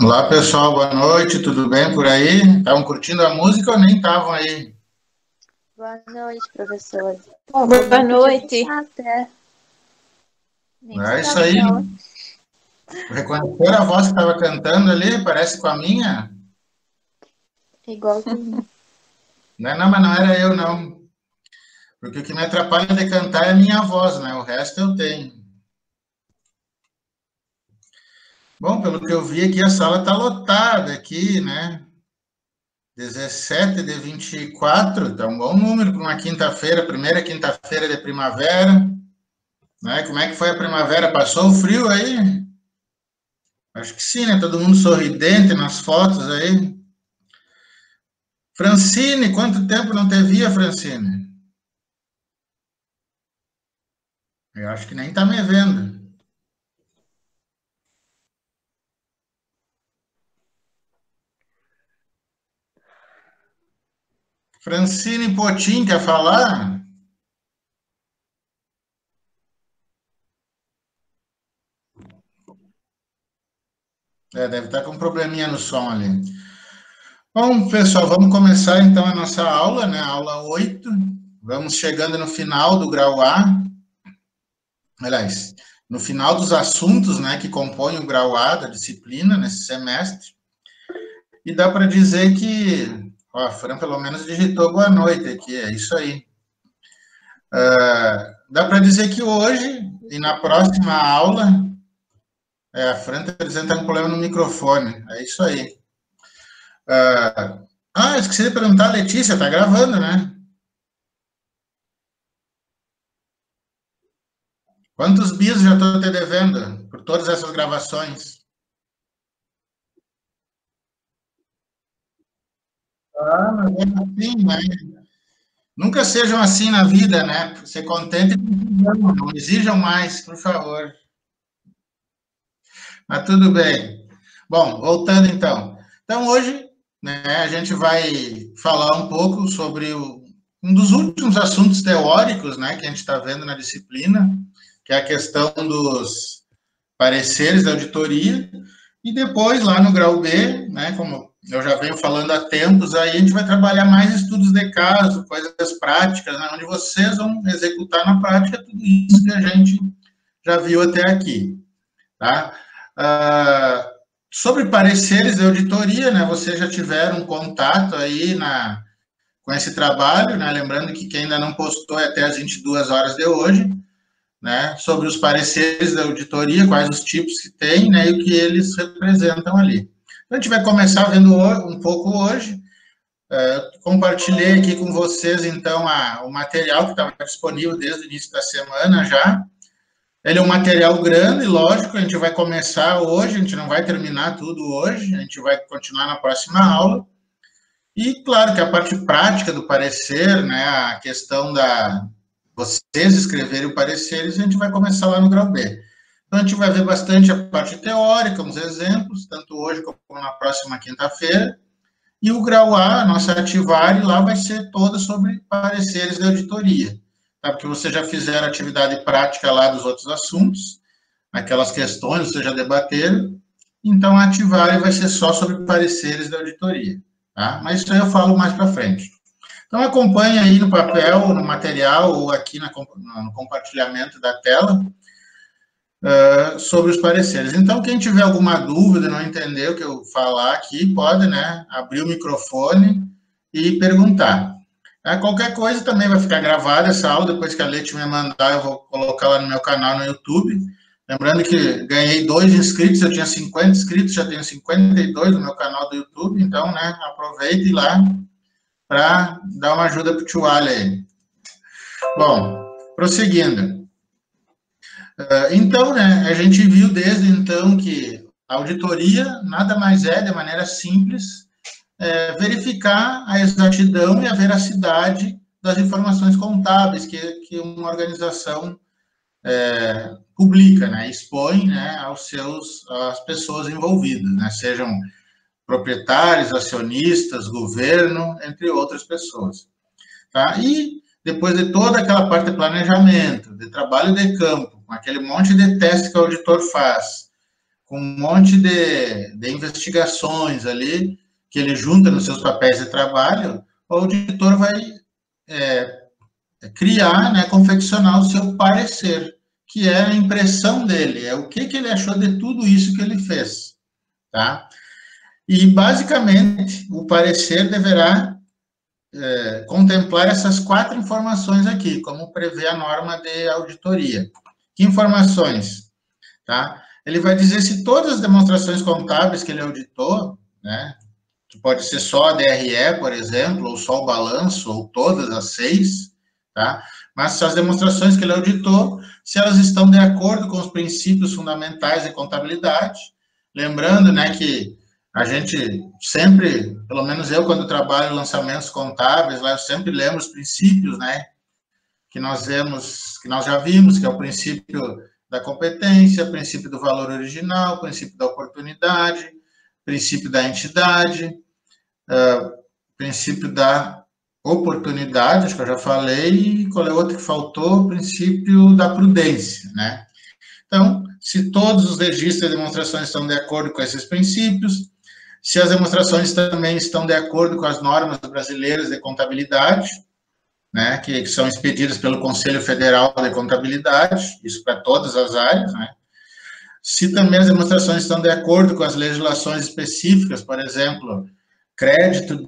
Olá, pessoal, boa noite, tudo bem por aí? Estavam curtindo a música ou nem estavam aí? Boa noite, professor. Bom, foi Boa bem pedir noite. até. Nem É isso precisava aí. dela. Reconheceram a voz que estava cantando ali? Parece com a minha? Igualzinho. Não, mas não era eu, não. Porque o que me atrapalha de cantar é a minha voz, né? O resto eu tenho. Bom, pelo que eu vi aqui, a sala está lotada aqui, né? 17 de 24, tá um bom número para uma quinta-feira, primeira quinta-feira de primavera, né? Como é que foi a primavera? Passou o frio aí? Acho que sim, né? Todo mundo sorridente nas fotos aí. Francine, quanto tempo não te via, Francine? Eu acho que nem tá me vendo. Francine Potim, quer falar? É, deve estar com um probleminha no som ali. Bom, pessoal, vamos começar então a nossa aula, né? Aula 8. Vamos chegando no final do grau A. Aliás, no final dos assuntos, né, que compõem o grau A da disciplina nesse semestre. E dá para dizer que, ó, a Fran pelo menos digitou boa noite aqui, é isso aí. Dá para dizer que hoje e na próxima aula, a Fran está dizendo que está com problema no microfone, é isso aí. Esqueci de perguntar, Letícia, tá gravando, né? Quantos bis já estou te devendo por todas essas gravações? Mas é assim, né? Nunca sejam assim na vida, né? Ser contente, não exijam mais, por favor. Mas tudo bem. Bom, voltando então. Então, hoje, né, a gente vai falar um pouco sobre um dos últimos assuntos teóricos, né, que a gente está vendo na disciplina, que é a questão dos pareceres da auditoria, e depois, lá no grau B, né, como eu já venho falando há tempos, aí a gente vai trabalhar mais estudos de caso, coisas práticas, né, onde vocês vão executar na prática tudo isso que a gente já viu até aqui, tá? Sobre pareceres de auditoria, né, vocês já tiveram um contato aí com esse trabalho, né, lembrando que quem ainda não postou é até as 22 horas de hoje, né, sobre os pareceres da auditoria, quais os tipos que tem, né, e o que eles representam ali. Então, a gente vai começar vendo um pouco hoje. Compartilhei aqui com vocês, então, o material que estava disponível desde o início da semana já. Ele é um material grande, lógico, a gente vai começar hoje, a gente não vai terminar tudo hoje, a gente vai continuar na próxima aula. E, claro, que a parte prática do parecer, né, a questão da vocês escreverem o parecer, a gente vai começar lá no grau B. Então, a gente vai ver bastante a parte teórica, uns exemplos, tanto hoje como na próxima quinta-feira. E o grau A, a nossa ativar, lá vai ser toda sobre pareceres de auditoria, tá? Porque vocês já fizeram atividade prática lá dos outros assuntos, aquelas questões vocês já debateram, então a ativar vai ser só sobre pareceres de auditoria, tá? Mas isso aí eu falo mais para frente. Então acompanhe aí no papel, no material ou aqui no compartilhamento da tela sobre os pareceres. Então, quem tiver alguma dúvida, não entender o que eu falar aqui, pode, né, abrir o microfone e perguntar. Qualquer coisa também vai ficar gravada essa aula, depois que a Leti me mandar, eu vou colocar lá no meu canal no YouTube. Lembrando que ganhei 2 inscritos, eu tinha 50 inscritos, já tenho 52 no meu canal do YouTube, então, né, aproveite lá para dar uma ajuda para o tio Ali aí. Bom, prosseguindo. Então, né, a gente viu desde então que a auditoria nada mais é, de maneira simples, verificar a exatidão e a veracidade das informações contábeis que uma organização publica, né, expõe, né, às pessoas envolvidas, né, sejam proprietários, acionistas, governo, entre outras pessoas. Tá? E depois de toda aquela parte de planejamento, de trabalho de campo, com aquele monte de testes que o auditor faz, com um monte de investigações ali, que ele junta nos seus papéis de trabalho, o auditor vai criar, né, confeccionar o seu parecer, que é a impressão dele, é o que ele achou de tudo isso que ele fez, tá? E, basicamente, o parecer deverá contemplar essas 4 informações aqui, como prevê a norma de auditoria. Que informações? Tá? Ele vai dizer se todas as demonstrações contábeis que ele auditou, né, que pode ser só a DRE, por exemplo, ou só o balanço, ou todas as 6, tá? Mas se as demonstrações que ele auditou, se elas estão de acordo com os princípios fundamentais de contabilidade, lembrando, né, que a gente sempre, pelo menos eu, quando trabalho em lançamentos contábeis, lá eu sempre lembro os princípios, né, que nós já vimos, que é o princípio da competência, princípio do valor original, princípio da oportunidade, princípio da entidade, princípio da oportunidade, acho que eu já falei, e qual é o outro que faltou? O princípio da prudência, né? Então, se todos os registros e demonstrações estão de acordo com esses princípios, se as demonstrações também estão de acordo com as normas brasileiras de contabilidade, né, que são expedidas pelo Conselho Federal de Contabilidade, isso para todas as áreas, né? Se também as demonstrações estão de acordo com as legislações específicas, por exemplo, crédito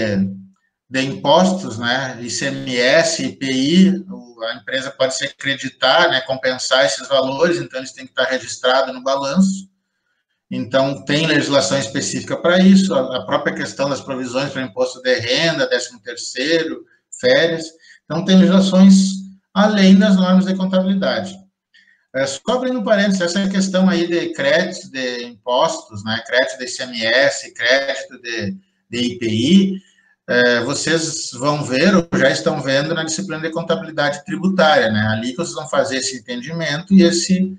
de impostos, né, ICMS, IPI, a empresa pode se acreditar, né, compensar esses valores, então eles têm que estar registrados no balanço. Então, tem legislação específica para isso, a própria questão das provisões para imposto de renda, 13º, férias. Então, tem legislações além das normas de contabilidade. Só abrindo parênteses, essa questão aí de crédito de impostos, né, crédito de ICMS, crédito de IPI, vocês vão ver, ou já estão vendo na disciplina de contabilidade tributária, né, ali que vocês vão fazer esse entendimento e esse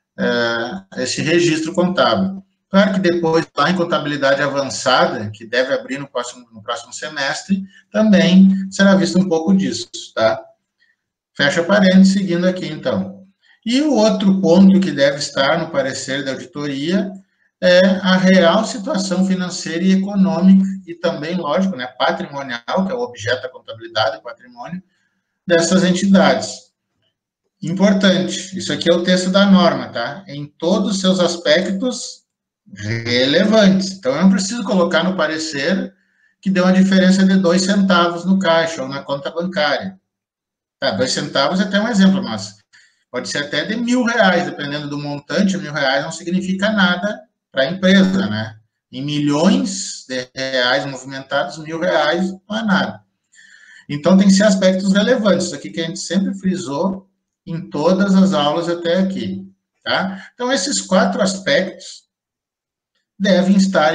registro contábil. Claro que depois, lá em contabilidade avançada, que deve abrir no próximo semestre, também será visto um pouco disso, tá? Fecha parênteses, seguindo aqui, então. E o outro ponto que deve estar no parecer da auditoria é a real situação financeira e econômica, e também, lógico, né, patrimonial, que é o objeto da contabilidade, o patrimônio, dessas entidades. Importante, isso aqui é o texto da norma, tá? Em todos os seus aspectos relevantes. Então, eu não preciso colocar no parecer que deu uma diferença de 2 centavos no caixa ou na conta bancária. Tá, 2 centavos é até um exemplo, mas pode ser até de R$1.000, dependendo do montante. R$1.000 não significa nada para a empresa, né? Em milhões de reais movimentados, R$1.000 não é nada. Então, tem que ser aspectos relevantes. Isso aqui que a gente sempre frisou em todas as aulas até aqui, tá? Então, esses 4 aspectos devem estar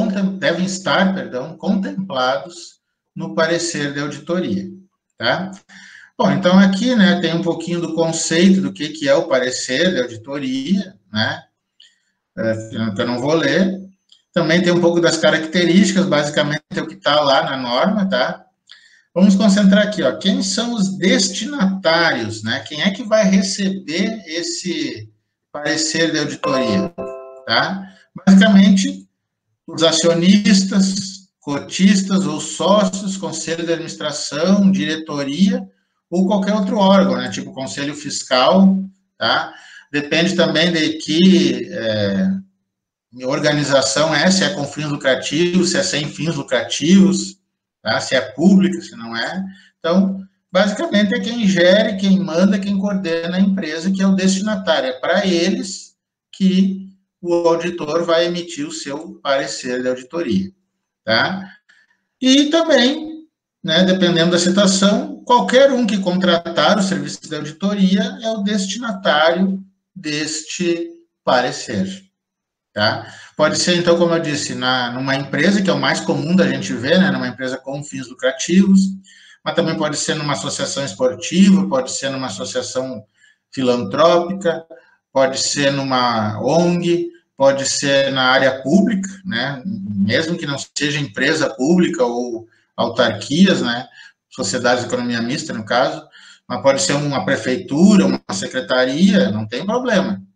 contemplados no parecer de auditoria, tá? Bom, então aqui, né, tem um pouquinho do conceito do que é o parecer de auditoria, né, que eu não vou ler. Também tem um pouco das características, basicamente é o que está lá na norma, tá? Vamos concentrar aqui, ó, quem são os destinatários, né? Quem é que vai receber esse parecer de auditoria, tá? Basicamente, os acionistas, cotistas ou sócios, conselho de administração, diretoria ou qualquer outro órgão, né? Tipo conselho fiscal, tá? Depende também de que organização é, se é com fins lucrativos, se é sem fins lucrativos, tá? Se é pública, se não é. Então, basicamente é quem gere, quem manda, quem coordena a empresa, que é o destinatário. É para eles que o auditor vai emitir o seu parecer de auditoria, tá? E também, né, dependendo da situação, qualquer um que contratar o serviço de auditoria é o destinatário deste parecer, tá? Pode ser, então, como eu disse, numa empresa, que é o mais comum da gente ver, né, numa empresa com fins lucrativos, mas também pode ser numa associação esportiva, pode ser numa associação filantrópica, pode ser numa ONG, pode ser na área pública, né, mesmo que não seja empresa pública ou autarquias, né, sociedades de economia mista, no caso, mas pode ser uma prefeitura, uma secretaria, não tem problema,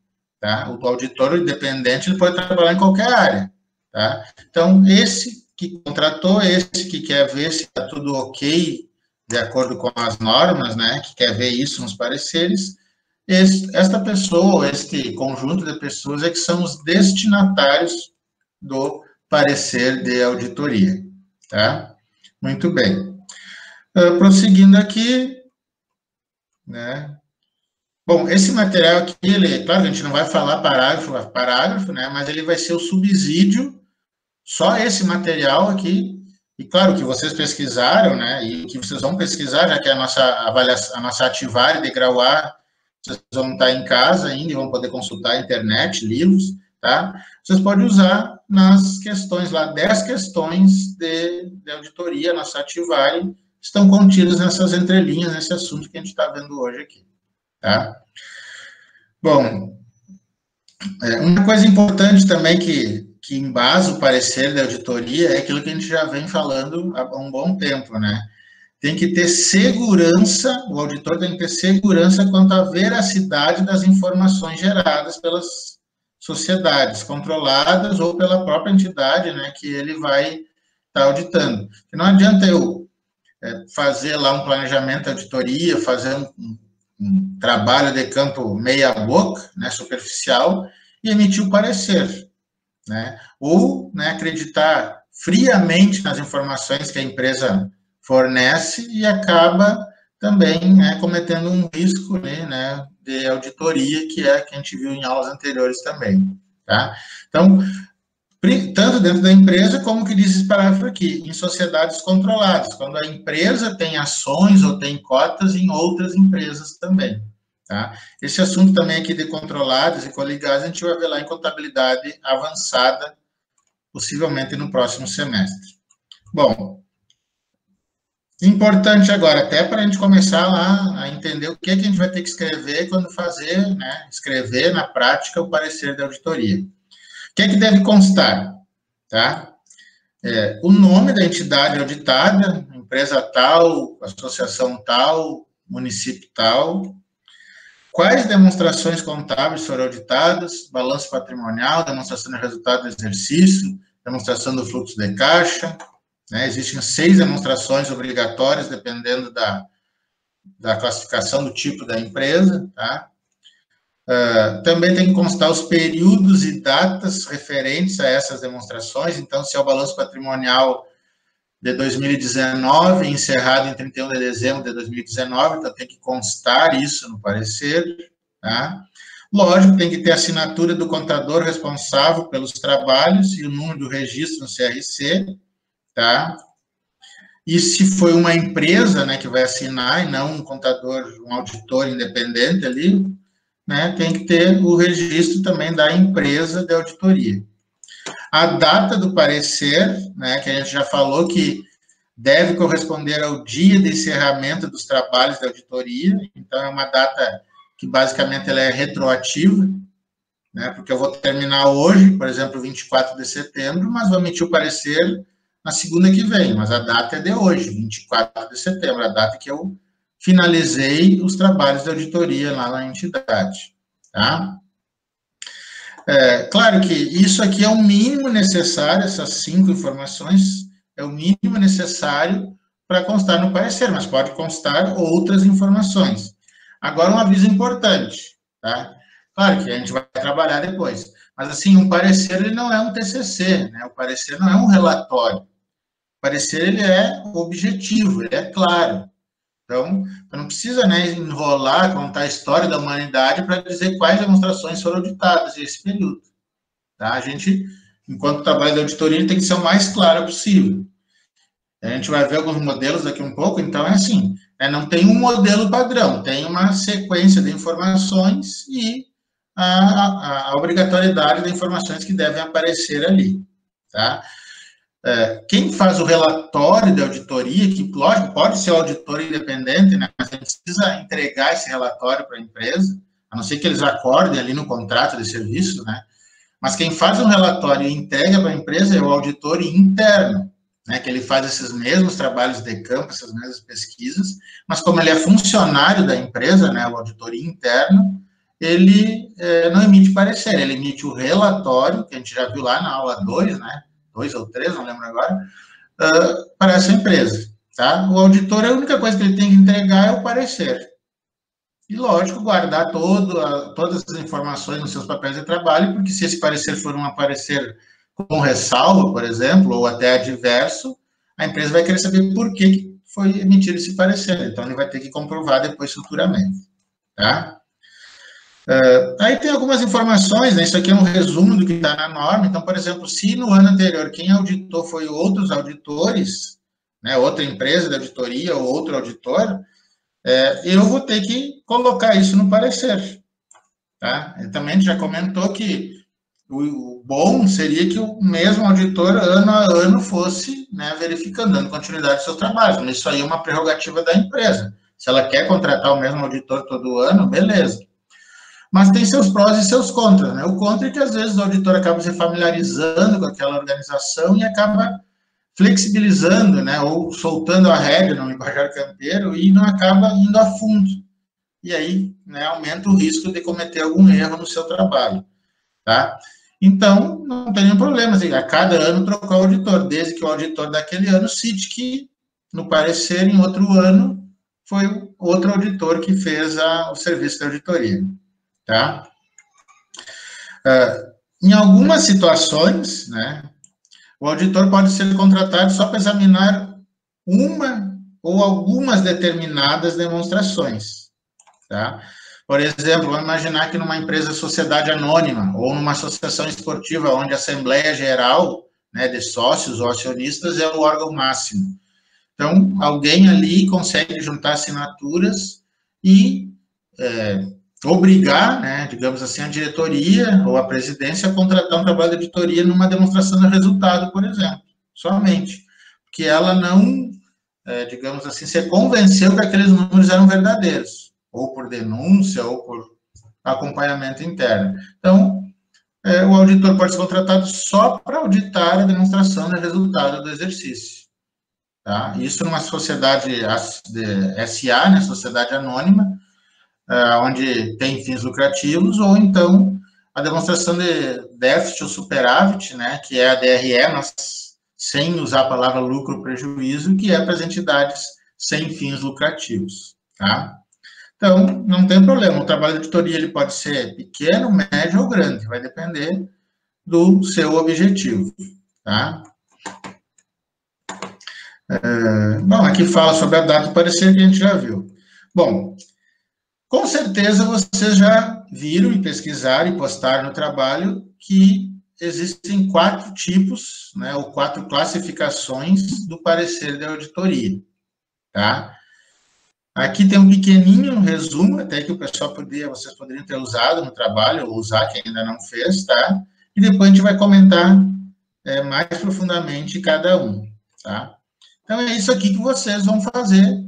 tá? O auditor independente, ele pode trabalhar em qualquer área, tá? Então, esse que contratou, esse que quer ver se está tudo ok, de acordo com as normas, né, que quer ver isso nos pareceres, esta pessoa, este conjunto de pessoas é que são os destinatários do parecer de auditoria, tá? Muito bem. Prosseguindo aqui, né? Bom, esse material aqui, claro que a gente não vai falar parágrafo a parágrafo, né? Mas ele vai ser o subsídio, só esse material aqui, e claro que vocês pesquisaram, né? E que vocês vão pesquisar, já que a nossa avaliação, a nossa ativária de grau A, vocês vão estar em casa ainda e vão poder consultar a internet, livros, tá? Vocês podem usar nas questões lá, 10 questões de auditoria, nossa ativária, estão contidas nessas entrelinhas, nesse assunto que a gente está vendo hoje aqui, tá? Bom, uma coisa importante também que embasa o parecer da auditoria é aquilo que a gente já vem falando há um bom tempo, né? Tem que ter segurança, o auditor tem que ter segurança quanto à veracidade das informações geradas pelas sociedades controladas ou pela própria entidade, né, que ele vai estar auditando. E não adianta eu fazer lá um planejamento de auditoria, fazer um trabalho de campo meia boca, né, superficial, e emitir o parecer, né? Ou, né, acreditar friamente nas informações que a empresa fornece e acaba também, né, cometendo um risco, né, de auditoria, que é que a gente viu em aulas anteriores também, tá? Então, tanto dentro da empresa, como que diz esse parágrafo aqui, em sociedades controladas, quando a empresa tem ações ou tem cotas em outras empresas também, tá? Esse assunto também aqui de controladas e coligadas, a gente vai ver lá em contabilidade avançada, possivelmente no próximo semestre. Bom, importante agora, até para a gente começar lá a entender o que a gente vai ter que escrever quando fazer, né, escrever na prática o parecer da auditoria. O que deve constar? Tá? O nome da entidade auditada, empresa tal, associação tal, município tal. Quais demonstrações contábeis foram auditadas? Balanço patrimonial, demonstração de resultado do exercício, demonstração do fluxo de caixa. Né? Existem 6 demonstrações obrigatórias, dependendo da classificação do tipo da empresa, tá? Também tem que constar os períodos e datas referentes a essas demonstrações. Então, se é o balanço patrimonial de 2019, encerrado em 31 de dezembro de 2019, então tem que constar isso no parecer, tá? Lógico, tem que ter a assinatura do contador responsável pelos trabalhos e o número do registro no CRC, tá? E se foi uma empresa, né, que vai assinar, e não um contador, um auditor independente ali, né, tem que ter o registro também da empresa de auditoria. A data do parecer, né, que a gente já falou que deve corresponder ao dia de encerramento dos trabalhos de auditoria, então é uma data que basicamente ela é retroativa, né, porque eu vou terminar hoje, por exemplo, 24 de setembro, mas vou emitir o parecer na segunda que vem, mas a data é de hoje, 24 de setembro, a data que eu finalizei os trabalhos de auditoria lá na entidade, tá? Claro que isso aqui é o mínimo necessário, essas 5 informações, é o mínimo necessário para constar no parecer, mas pode constar outras informações. Agora, um aviso importante, tá? Claro que a gente vai trabalhar depois, mas assim, um parecer, ele não é um TCC, né? O parecer não é um relatório. O parecer, ele é objetivo, ele é claro. Então, não precisa, né, enrolar, contar a história da humanidade para dizer quais demonstrações foram auditadas nesse período. Tá? A gente, enquanto trabalha de auditoria, tem que ser o mais claro possível. A gente vai ver alguns modelos daqui um pouco, então é assim, não tem um modelo padrão, tem uma sequência de informações e a obrigatoriedade de informações que devem aparecer ali. Tá? Quem faz o relatório de auditoria, que, lógico, pode ser o auditor independente, né, mas a gente precisa entregar esse relatório para a empresa, a não ser que eles acordem ali no contrato de serviço, né, mas quem faz um relatório e entrega para a empresa é o auditor interno, né, que ele faz esses mesmos trabalhos de campo, essas mesmas pesquisas, mas como ele é funcionário da empresa, né, o auditor interno, ele não emite parecer, ele emite o relatório, que a gente já viu lá na aula 2, né? 2 ou 3, não lembro agora, para essa empresa, tá? O auditor, a única coisa que ele tem que entregar é o parecer. E, lógico, guardar todas as informações nos seus papéis de trabalho, porque se esse parecer for um parecer com ressalva, por exemplo, ou até adverso, a empresa vai querer saber por que foi emitido esse parecer. Então, ele vai ter que comprovar depois futuramente, tá? Aí tem algumas informações, né? Isso aqui é um resumo do que está na norma. Então, por exemplo, se no ano anterior quem auditou foi outros auditores, né, outra empresa de auditoria ou outro auditor, eu vou ter que colocar isso no parecer, tá? Ele também já comentou que o bom seria que o mesmo auditor, ano a ano, fosse, né, verificando, dando continuidade ao seu trabalho. Isso aí é uma prerrogativa da empresa. Se ela quer contratar o mesmo auditor todo ano, beleza. Mas tem seus prós e seus contras, né? O contra é que, às vezes, o auditor acaba se familiarizando com aquela organização e acaba flexibilizando, né, ou soltando a rédea no linguajar campeiro e não acaba indo a fundo. E aí, né, aumenta o risco de cometer algum erro no seu trabalho, tá? Então, não tem nenhum problema, assim, a cada ano trocar o auditor, desde que o auditor daquele ano cite que, no parecer, em outro ano, foi outro auditor que fez o serviço de auditoria, tá? Em algumas situações, né, o auditor pode ser contratado só para examinar uma ou algumas determinadas demonstrações, tá? Por exemplo, vamos imaginar que numa empresa sociedade anônima ou numa associação esportiva onde a Assembleia Geral, né, de sócios ou acionistas é o órgão máximo. Então, alguém ali consegue juntar assinaturas e obrigar, né, digamos assim, a diretoria ou a presidência a contratar um trabalho de auditoria numa demonstração de resultado, por exemplo, somente. Porque ela não, digamos assim, se convenceu que aqueles números eram verdadeiros, ou por denúncia, ou por acompanhamento interno. Então, o auditor pode ser contratado só para auditar a demonstração de resultado do exercício. Tá? Isso numa sociedade SA, né, sociedade anônima, onde tem fins lucrativos, ou então a demonstração de déficit ou superávit, né, que é a DRE, mas sem usar a palavra lucro ou prejuízo, que é para as entidades sem fins lucrativos, tá? Então, não tem problema, o trabalho de auditoria ele pode ser pequeno, médio ou grande, vai depender do seu objetivo, tá? Bom, aqui fala sobre a data do parecer que a gente já viu. Bom, com certeza vocês já viram e pesquisaram e postaram no trabalho que existem 4 tipos, né, ou 4 classificações do parecer de auditoria, tá? Aqui tem um pequenininho resumo, até que vocês poderiam ter usado no trabalho, ou usar quem ainda não fez, tá? E depois a gente vai comentar mais profundamente cada um, tá? Então, é isso aqui que vocês vão fazer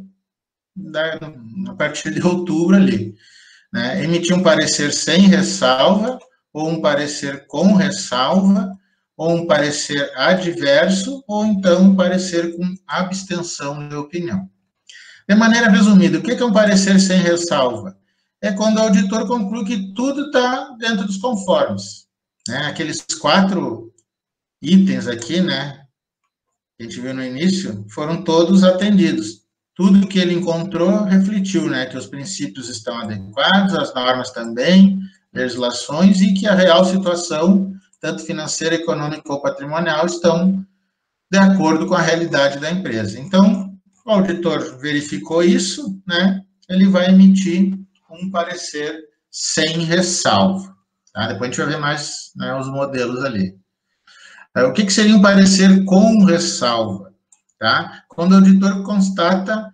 a partir de outubro ali, né? Emitir um parecer sem ressalva, ou um parecer com ressalva, ou um parecer adverso, ou então um parecer com abstenção de opinião. De maneira resumida, o que é um parecer sem ressalva? É quando o auditor conclui que tudo está dentro dos conformes, né? Aqueles 4 itens aqui, né, que a gente viu no início, foram todos atendidos. Tudo que ele encontrou refletiu, né, que os princípios estão adequados, as normas também, legislações, e que a real situação, tanto financeira, econômica ou patrimonial, estão de acordo com a realidade da empresa. Então, o auditor verificou isso, né, ele vai emitir um parecer sem ressalva, tá? Depois a gente vai ver mais, né, os modelos ali. O que seria um parecer com ressalva? Tá? Quando o auditor constata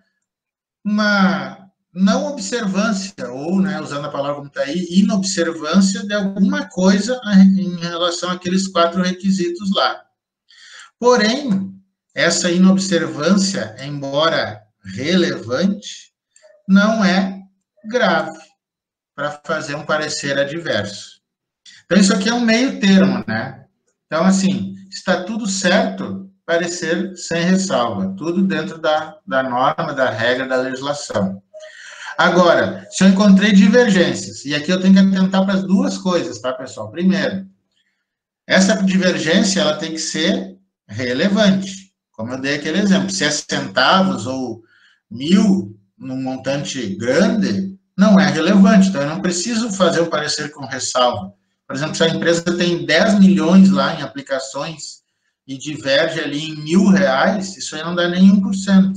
uma não observância, ou, né, usando a palavra como está aí, inobservância de alguma coisa em relação àqueles 4 requisitos lá. Porém, essa inobservância, embora relevante, não é grave para fazer um parecer adverso. Então, isso aqui é um meio termo, né? Então, assim, está tudo certo, parecer sem ressalva, tudo dentro da norma, da regra, da legislação. Agora, se eu encontrei divergências, e aqui eu tenho que atentar para as duas coisas, tá, pessoal? Primeiro, essa divergência, ela tem que ser relevante. Como eu dei aquele exemplo, se é centavos ou 1.000 num montante grande, não é relevante. Então, eu não preciso fazer um parecer com ressalva. Por exemplo, se a empresa tem 10 milhões lá em aplicações e diverge ali em R$ 1.000, isso aí não dá nem 1%.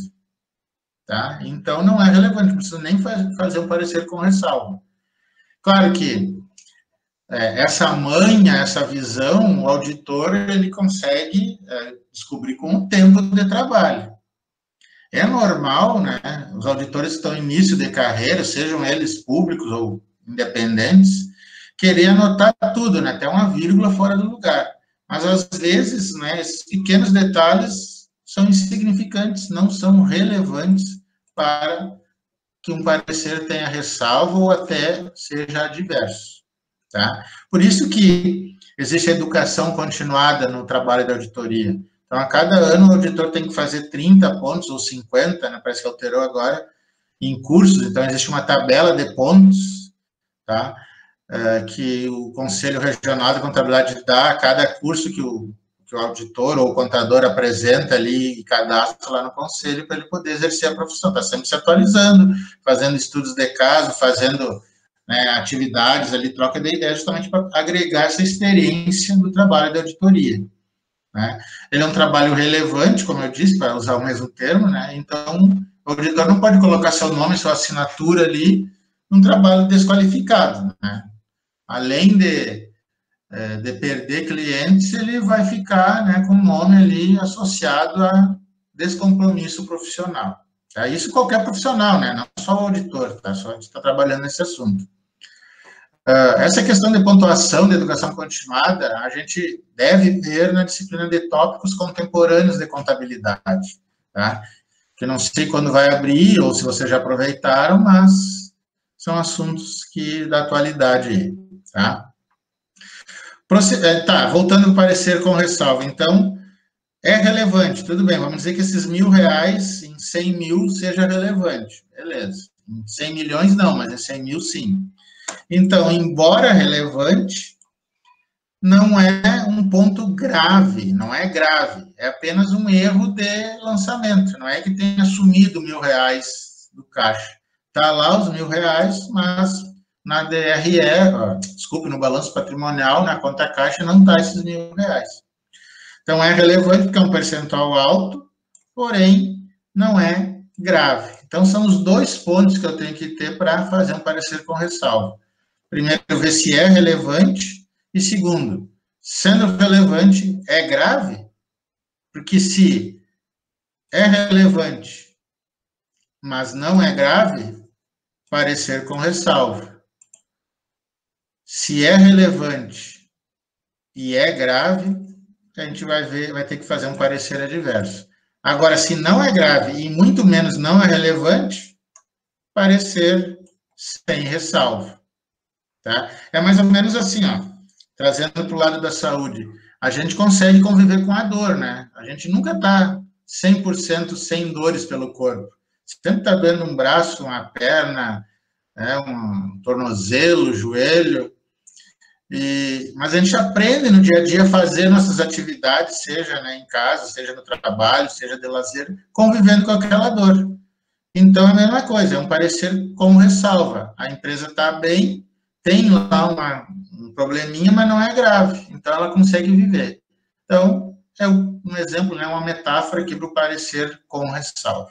Tá? Então, não é relevante, não precisa nem fazer um parecer com ressalva. Claro que essa manha, essa visão, o auditor ele consegue descobrir com o tempo de trabalho. É normal, né? Os auditores estão em início de carreira, sejam eles públicos ou independentes, querer anotar tudo, né? Até uma vírgula fora do lugar. Mas, às vezes, né, esses pequenos detalhes são insignificantes, não são relevantes para que um parecer tenha ressalva ou até seja adverso. Tá? Por isso que existe a educação continuada no trabalho da auditoria. Então, a cada ano, o auditor tem que fazer 30 pontos ou 50, né, parece que alterou agora, em cursos. Então, existe uma tabela de pontos, tá? Que o Conselho Regional de Contabilidade dá a cada curso que o auditor ou o contador apresenta ali e cadastra lá no Conselho para ele poder exercer a profissão. Está sempre se atualizando, fazendo estudos de caso, fazendo, né, atividades ali, troca de ideias, justamente para agregar essa experiência do trabalho de auditoria. Né? Ele é um trabalho relevante, como eu disse, para usar o mesmo termo, né? Então, o auditor não pode colocar seu nome, sua assinatura ali num trabalho desqualificado, né? Além de perder clientes, ele vai ficar, né, com o nome ali associado a descompromisso profissional. Tá? Isso qualquer profissional, né? Não só o auditor, tá? Só a gente está trabalhando nesse assunto. Essa questão de pontuação de educação continuada, a gente deve ver na disciplina de tópicos contemporâneos de contabilidade, tá? Que não sei quando vai abrir, ou se vocês já aproveitaram, mas são assuntos que da atualidade, tá? Tá, voltando ao parecer com ressalva, então, é relevante, tudo bem, vamos dizer que esses R$ 1.000 em 100 mil seja relevante, beleza. Em 100 milhões não, mas em 100 mil sim. Então, embora relevante, não é um ponto grave, não é grave, é apenas um erro de lançamento, não é que tenha sumido R$ 1.000 do caixa. Está lá os R$ 1.000, mas na DRE, desculpe, no balanço patrimonial, na conta caixa, não está esses R$ 1.000. Então, é relevante porque é um percentual alto, porém, não é grave. Então, são os dois pontos que eu tenho que ter para fazer um parecer com ressalva. Primeiro, ver se é relevante, e segundo, sendo relevante, é grave? Porque se é relevante, mas não é grave, parecer com ressalva. Se é relevante e é grave, a gente vai ter que fazer um parecer adverso. Agora, se não é grave e muito menos não é relevante, parecer sem ressalva. Tá? É mais ou menos assim, ó, trazendo para o lado da saúde. A gente consegue conviver com a dor, né? A gente nunca está 100% sem dores pelo corpo. Sempre está doendo um braço, uma perna, um tornozelo, joelho. Mas a gente aprende no dia a dia a fazer nossas atividades, seja, né, em casa, seja no trabalho, seja de lazer, convivendo com aquela dor. Então, é a mesma coisa, é um parecer como ressalva. A empresa está bem, tem lá um probleminha, mas não é grave. Então, ela consegue viver. Então, é um exemplo, né, uma metáfora aqui para o parecer com ressalva.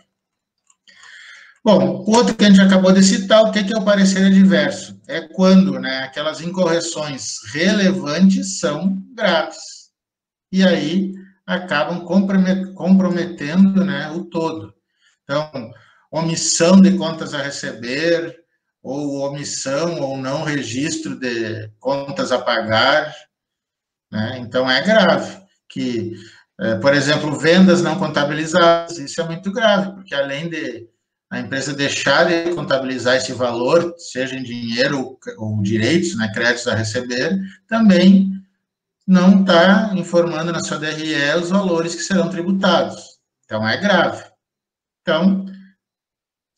Bom, o outro que a gente acabou de citar, o que é o parecer adverso? É quando, né, aquelas incorreções relevantes são graves. E aí acabam comprometendo, né, o todo. Então, omissão de contas a receber, ou omissão ou não registro de contas a pagar, né? Então, é grave. Que, por exemplo, vendas não contabilizadas, isso é muito grave, porque além de a empresa deixar de contabilizar esse valor, seja em dinheiro ou direitos, né, créditos a receber, também não está informando na sua DRE os valores que serão tributados. Então, é grave. Então,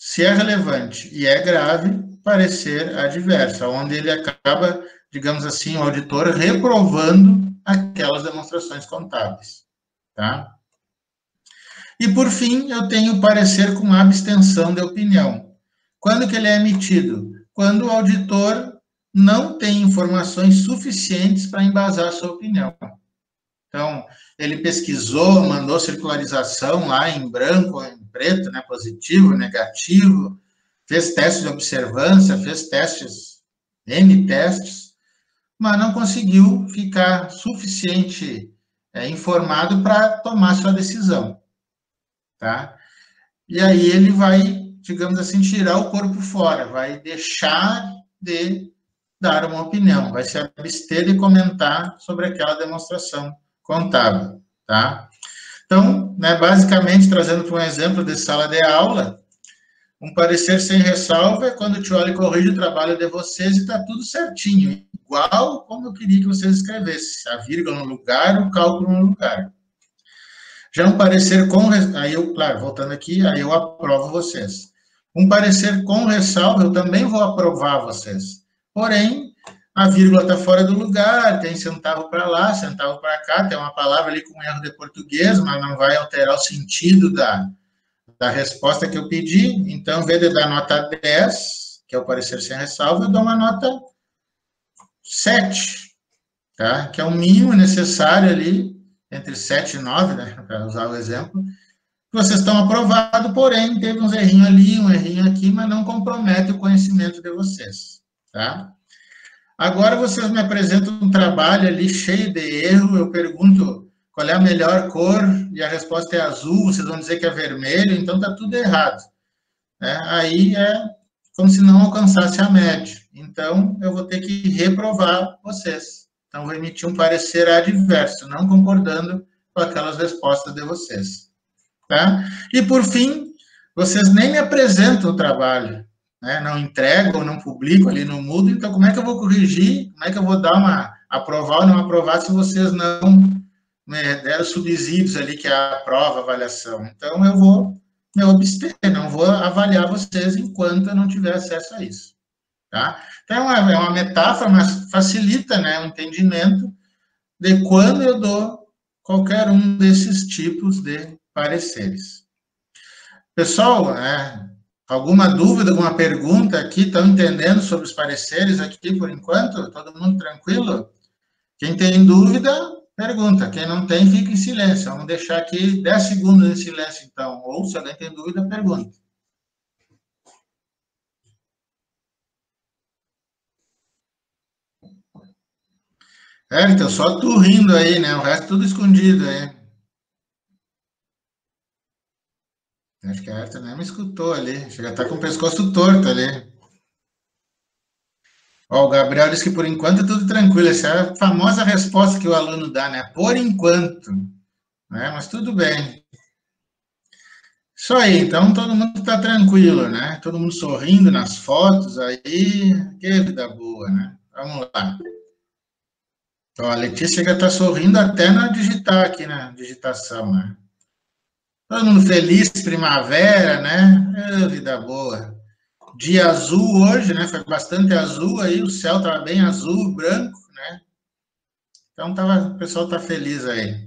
Se é relevante e é grave, parecer adverso, onde ele acaba, digamos assim, o auditor reprovando aquelas demonstrações contábeis, tá? E, por fim, eu tenho o parecer com abstenção de opinião. Quando que ele é emitido? Quando o auditor não tem informações suficientes para embasar a sua opinião. Então, ele pesquisou, mandou circularização lá em branco ou em preto, né, positivo, negativo, fez testes de observância, fez testes, N testes, mas não conseguiu ficar suficiente informado para tomar sua decisão, tá? E aí ele vai, digamos assim, tirar o corpo fora, vai deixar de dar uma opinião, vai se abster de comentar sobre aquela demonstração contábil, tá? Então, né, basicamente, trazendo para um exemplo de sala de aula, um parecer sem ressalva é quando o Tioli corrige o trabalho de vocês e está tudo certinho, igual como eu queria que vocês escrevessem, a vírgula no lugar, o cálculo no lugar. Já um parecer com... Aí eu, claro, voltando aqui, aí eu aprovo vocês. Um parecer com ressalva, eu também vou aprovar vocês. Porém, a vírgula está fora do lugar, tem centavo para lá, centavo para cá, tem uma palavra ali com erro de português, mas não vai alterar o sentido da resposta que eu pedi. Então, em vez de dar nota 10, que é o parecer sem ressalva, eu dou uma nota 7, tá? Que é o mínimo necessário ali, entre 7 e 9, né, para usar o exemplo. Vocês estão aprovados, porém, teve uns errinhos ali, um errinho aqui, mas não compromete o conhecimento de vocês, tá? Agora vocês me apresentam um trabalho ali cheio de erro, eu pergunto qual é a melhor cor, e a resposta é azul, vocês vão dizer que é vermelho, então está tudo errado. Aí é como se não alcançasse a média. Então, eu vou ter que reprovar vocês. Então, vou emitir um parecer adverso, não concordando com aquelas respostas de vocês. Tá? E, por fim, vocês nem me apresentam o trabalho, né? Não entregam, não publicam ali no Moodle, então como é que eu vou corrigir? Como é que eu vou dar uma aprovar ou não aprovar se vocês não me deram subsídios ali, que é a prova, a avaliação? Então, eu vou me abster, não vou avaliar vocês enquanto eu não tiver acesso a isso. Tá? Então, é uma metáfora, mas facilita, né, o entendimento de quando eu dou qualquer um desses tipos de pareceres. Pessoal, alguma dúvida, alguma pergunta aqui? Estão entendendo sobre os pareceres aqui por enquanto? Todo mundo tranquilo? Quem tem dúvida, pergunta. Quem não tem, fica em silêncio. Vamos deixar aqui 10 segundos em silêncio, então. Ou, se alguém tem dúvida, pergunta. Então, só tu rindo aí, né? O resto tudo escondido aí. Acho que a Herta nem me escutou ali. Chega a estar com o pescoço torto ali. Ó, o Gabriel disse que por enquanto é tudo tranquilo. Essa é a famosa resposta que o aluno dá, né? Por enquanto. Né? Mas tudo bem. Isso aí, então todo mundo está tranquilo, né? Todo mundo sorrindo nas fotos aí. Que vida boa, né? Vamos lá. Então, a Letícia já está sorrindo até na digitar aqui, na digitação, né? Todo mundo feliz, primavera, né? Vida boa. Dia azul hoje, né? Foi bastante azul aí, o céu estava bem azul, branco, né? Então, o pessoal está feliz aí.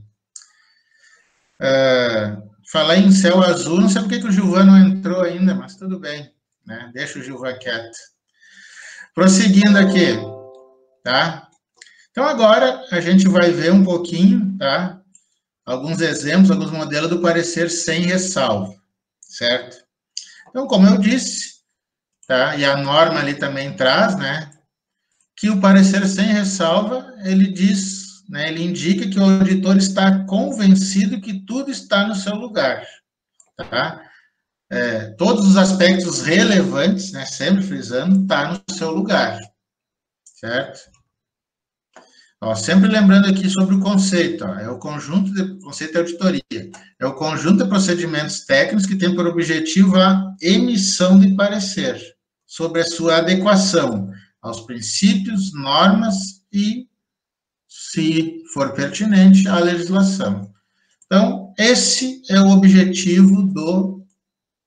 Falar em céu azul, não sei por que o Gilvan não entrou ainda, mas tudo bem, né? Deixa o Gilvan quieto. Prosseguindo aqui, tá? Então, agora a gente vai ver um pouquinho, tá? Alguns exemplos, alguns modelos do parecer sem ressalva, certo? Então, como eu disse, tá? E a norma ali também traz, né? Que o parecer sem ressalva, ele diz, né? Ele indica que o auditor está convencido que tudo está no seu lugar, tá? Todos os aspectos relevantes, né? Sempre frisando, está no seu lugar, certo? Ó, sempre lembrando aqui sobre o conceito, ó, é o conjunto de conceito de auditoria, é o conjunto de procedimentos técnicos que tem por objetivo a emissão de parecer sobre a sua adequação aos princípios, normas e, se for pertinente, à legislação. Então, esse é o objetivo do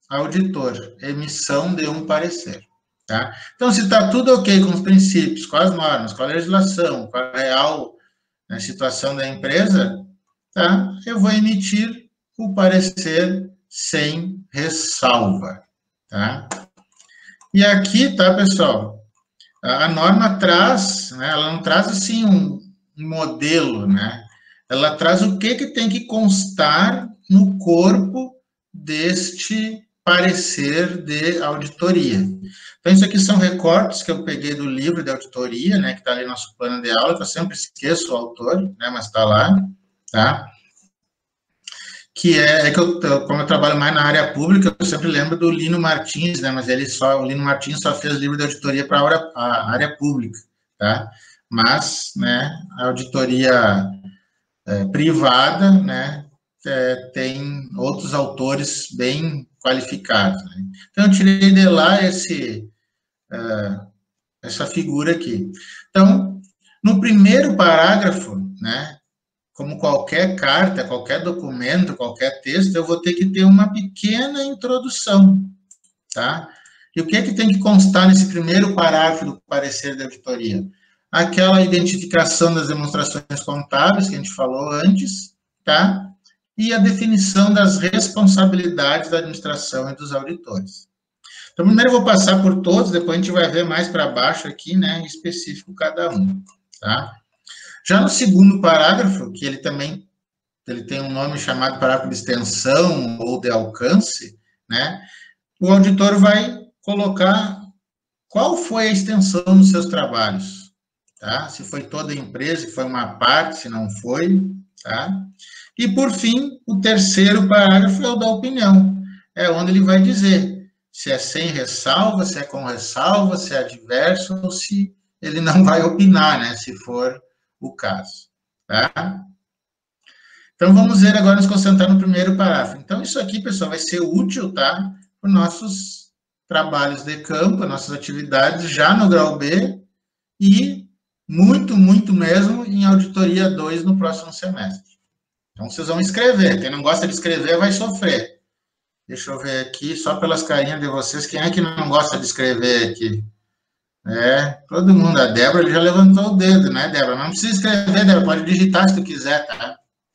auditor, emissão de um parecer. Tá? Então, se está tudo ok com os princípios, com as normas, com a legislação, com a real, né, situação da empresa, tá? Eu vou emitir o parecer sem ressalva. Tá? E aqui, tá, pessoal, a norma traz, né, ela não traz assim um modelo, né? Ela traz o que tem que constar no corpo deste parecer de auditoria. Então, isso aqui são recortes que eu peguei do livro de auditoria, né, que está ali no nosso plano de aula, que eu sempre esqueço o autor, né, mas está lá, tá? Que que como eu trabalho mais na área pública, eu sempre lembro do Lino Martins, né, mas o Lino Martins só fez livro de auditoria para a área pública, tá? Mas, né, a auditoria privada, né, tem outros autores bem qualificados. Né? Então, eu tirei de lá essa figura aqui. Então, no primeiro parágrafo, né, como qualquer carta, qualquer documento, qualquer texto, eu vou ter que ter uma pequena introdução, tá? E o que tem que constar nesse primeiro parágrafo do parecer da auditoria? Aquela identificação das demonstrações contábeis que a gente falou antes, tá? E a definição das responsabilidades da administração e dos auditores. Então, primeiro eu vou passar por todos, depois a gente vai ver mais para baixo aqui, né, em específico cada um, tá? Já no segundo parágrafo, que ele tem um nome chamado parágrafo de extensão ou de alcance, né, o auditor vai colocar qual foi a extensão dos seus trabalhos, tá? Se foi toda a empresa, se foi uma parte, se não foi, tá? E, por fim, o terceiro parágrafo é o da opinião, é onde ele vai dizer se é sem ressalva, se é com ressalva, se é adverso, ou se ele não vai opinar, né, se for o caso, tá? Então, vamos ver agora, nos concentrar no primeiro parágrafo. Então, isso aqui, pessoal, vai ser útil, tá, para os nossos trabalhos de campo, nossas atividades já no grau B e muito, muito mesmo em auditoria 2 no próximo semestre. Então, vocês vão escrever. Quem não gosta de escrever vai sofrer. Deixa eu ver aqui, só pelas carinhas de vocês, quem é que não gosta de escrever aqui? Todo mundo. A Débora ele já levantou o dedo, né, Débora? Não precisa escrever, Débora, pode digitar se tu quiser, tá?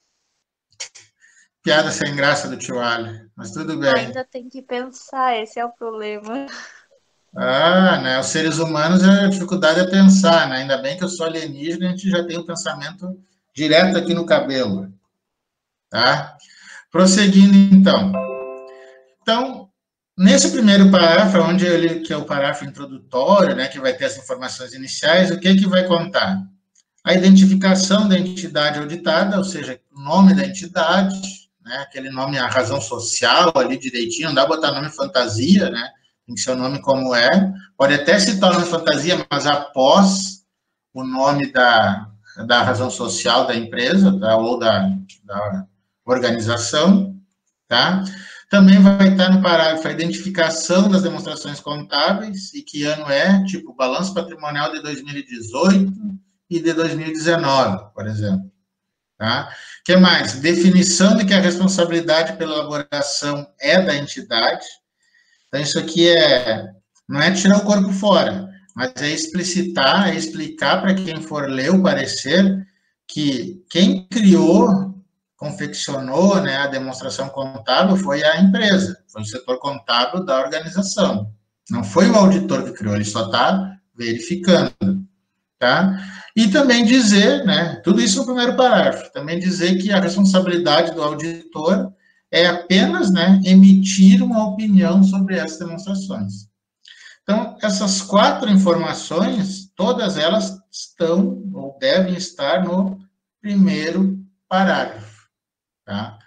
Piada sem graça do tio Ali, mas tudo bem. Ainda tem que pensar, esse é o problema. Né, os seres humanos, a dificuldade é pensar, né? Ainda bem que eu sou alienígena, a gente já tem o pensamento direto aqui no cabelo, tá? Prosseguindo, então. Então, nesse primeiro parágrafo, que é o parágrafo introdutório, né, que vai ter as informações iniciais, o que vai contar? A identificação da entidade auditada, ou seja, o nome da entidade, né, aquele nome, a razão social ali direitinho, não dá para botar nome fantasia, né, tem que ser o nome como é, pode até citar o nome fantasia, mas após o nome da razão social da empresa, tá, ou da organização, tá? Também vai estar no parágrafo a identificação das demonstrações contábeis, e que ano é, tipo, balanço patrimonial de 2018 e de 2019, por exemplo. Tá? O que mais? Definição de que a responsabilidade pela elaboração é da entidade. Então, isso aqui não é tirar o corpo fora, mas é explicitar, é explicar para quem for ler o parecer que quem criou, confeccionou, né, a demonstração contábil foi a empresa, foi o setor contábil da organização. Não foi o auditor que criou, ele só está verificando, tá? E também dizer, né, tudo isso no primeiro parágrafo, também dizer que a responsabilidade do auditor é apenas, né, emitir uma opinião sobre essas demonstrações. Então, essas 4 informações, todas elas estão ou devem estar no primeiro parágrafo. Tá?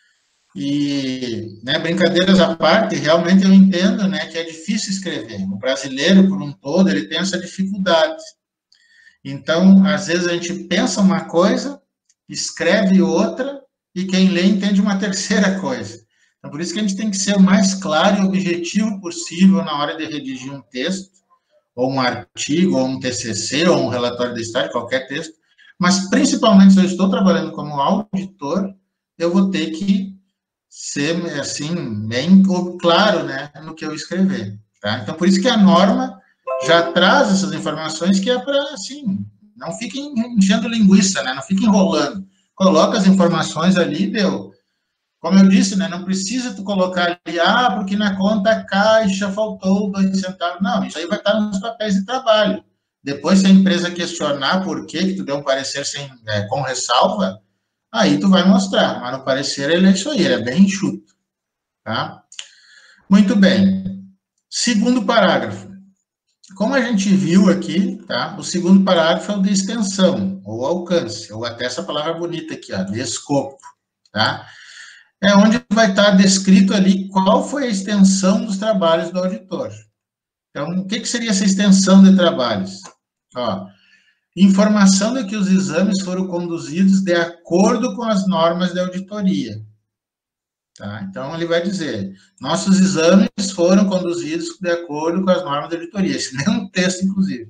E, né, brincadeiras à parte, realmente eu entendo, né, que é difícil escrever. O brasileiro, por um todo, ele tem essa dificuldade. Então, às vezes a gente pensa uma coisa, escreve outra, e quem lê entende uma terceira coisa. Então, por isso que a gente tem que ser o mais claro e objetivo possível na hora de redigir um texto, ou um artigo, ou um TCC, ou um relatório de estágio, qualquer texto. Mas, principalmente, se eu estou trabalhando como auditor, eu vou ter que ser, assim, bem claro, né, no que eu escrever, tá? Então, por isso que a norma já traz essas informações que é para, assim, não fiquem enchendo linguiça, né, não fiquem enrolando. Coloca as informações ali, deu. Como eu disse, né, não precisa tu colocar ali, porque na conta caixa faltou 2 centavos. Não, isso aí vai estar nos papéis de trabalho. Depois, se a empresa questionar por que tu deu um parecer com ressalva, aí tu vai mostrar. Mas no parecer ele é isso aí, ele é bem enxuto. Tá? Muito bem. Segundo parágrafo. Como a gente viu aqui, tá? O segundo parágrafo é o de extensão, ou alcance, ou até essa palavra bonita aqui, ó, de escopo. Tá? É onde vai estar descrito ali qual foi a extensão dos trabalhos do auditor. Então, o que seria essa extensão de trabalhos? Ó, informação de que os exames foram conduzidos de acordo com as normas de auditoria. Tá? Então, ele vai dizer, nossos exames foram conduzidos de acordo com as normas de auditoria. Esse é um texto, inclusive.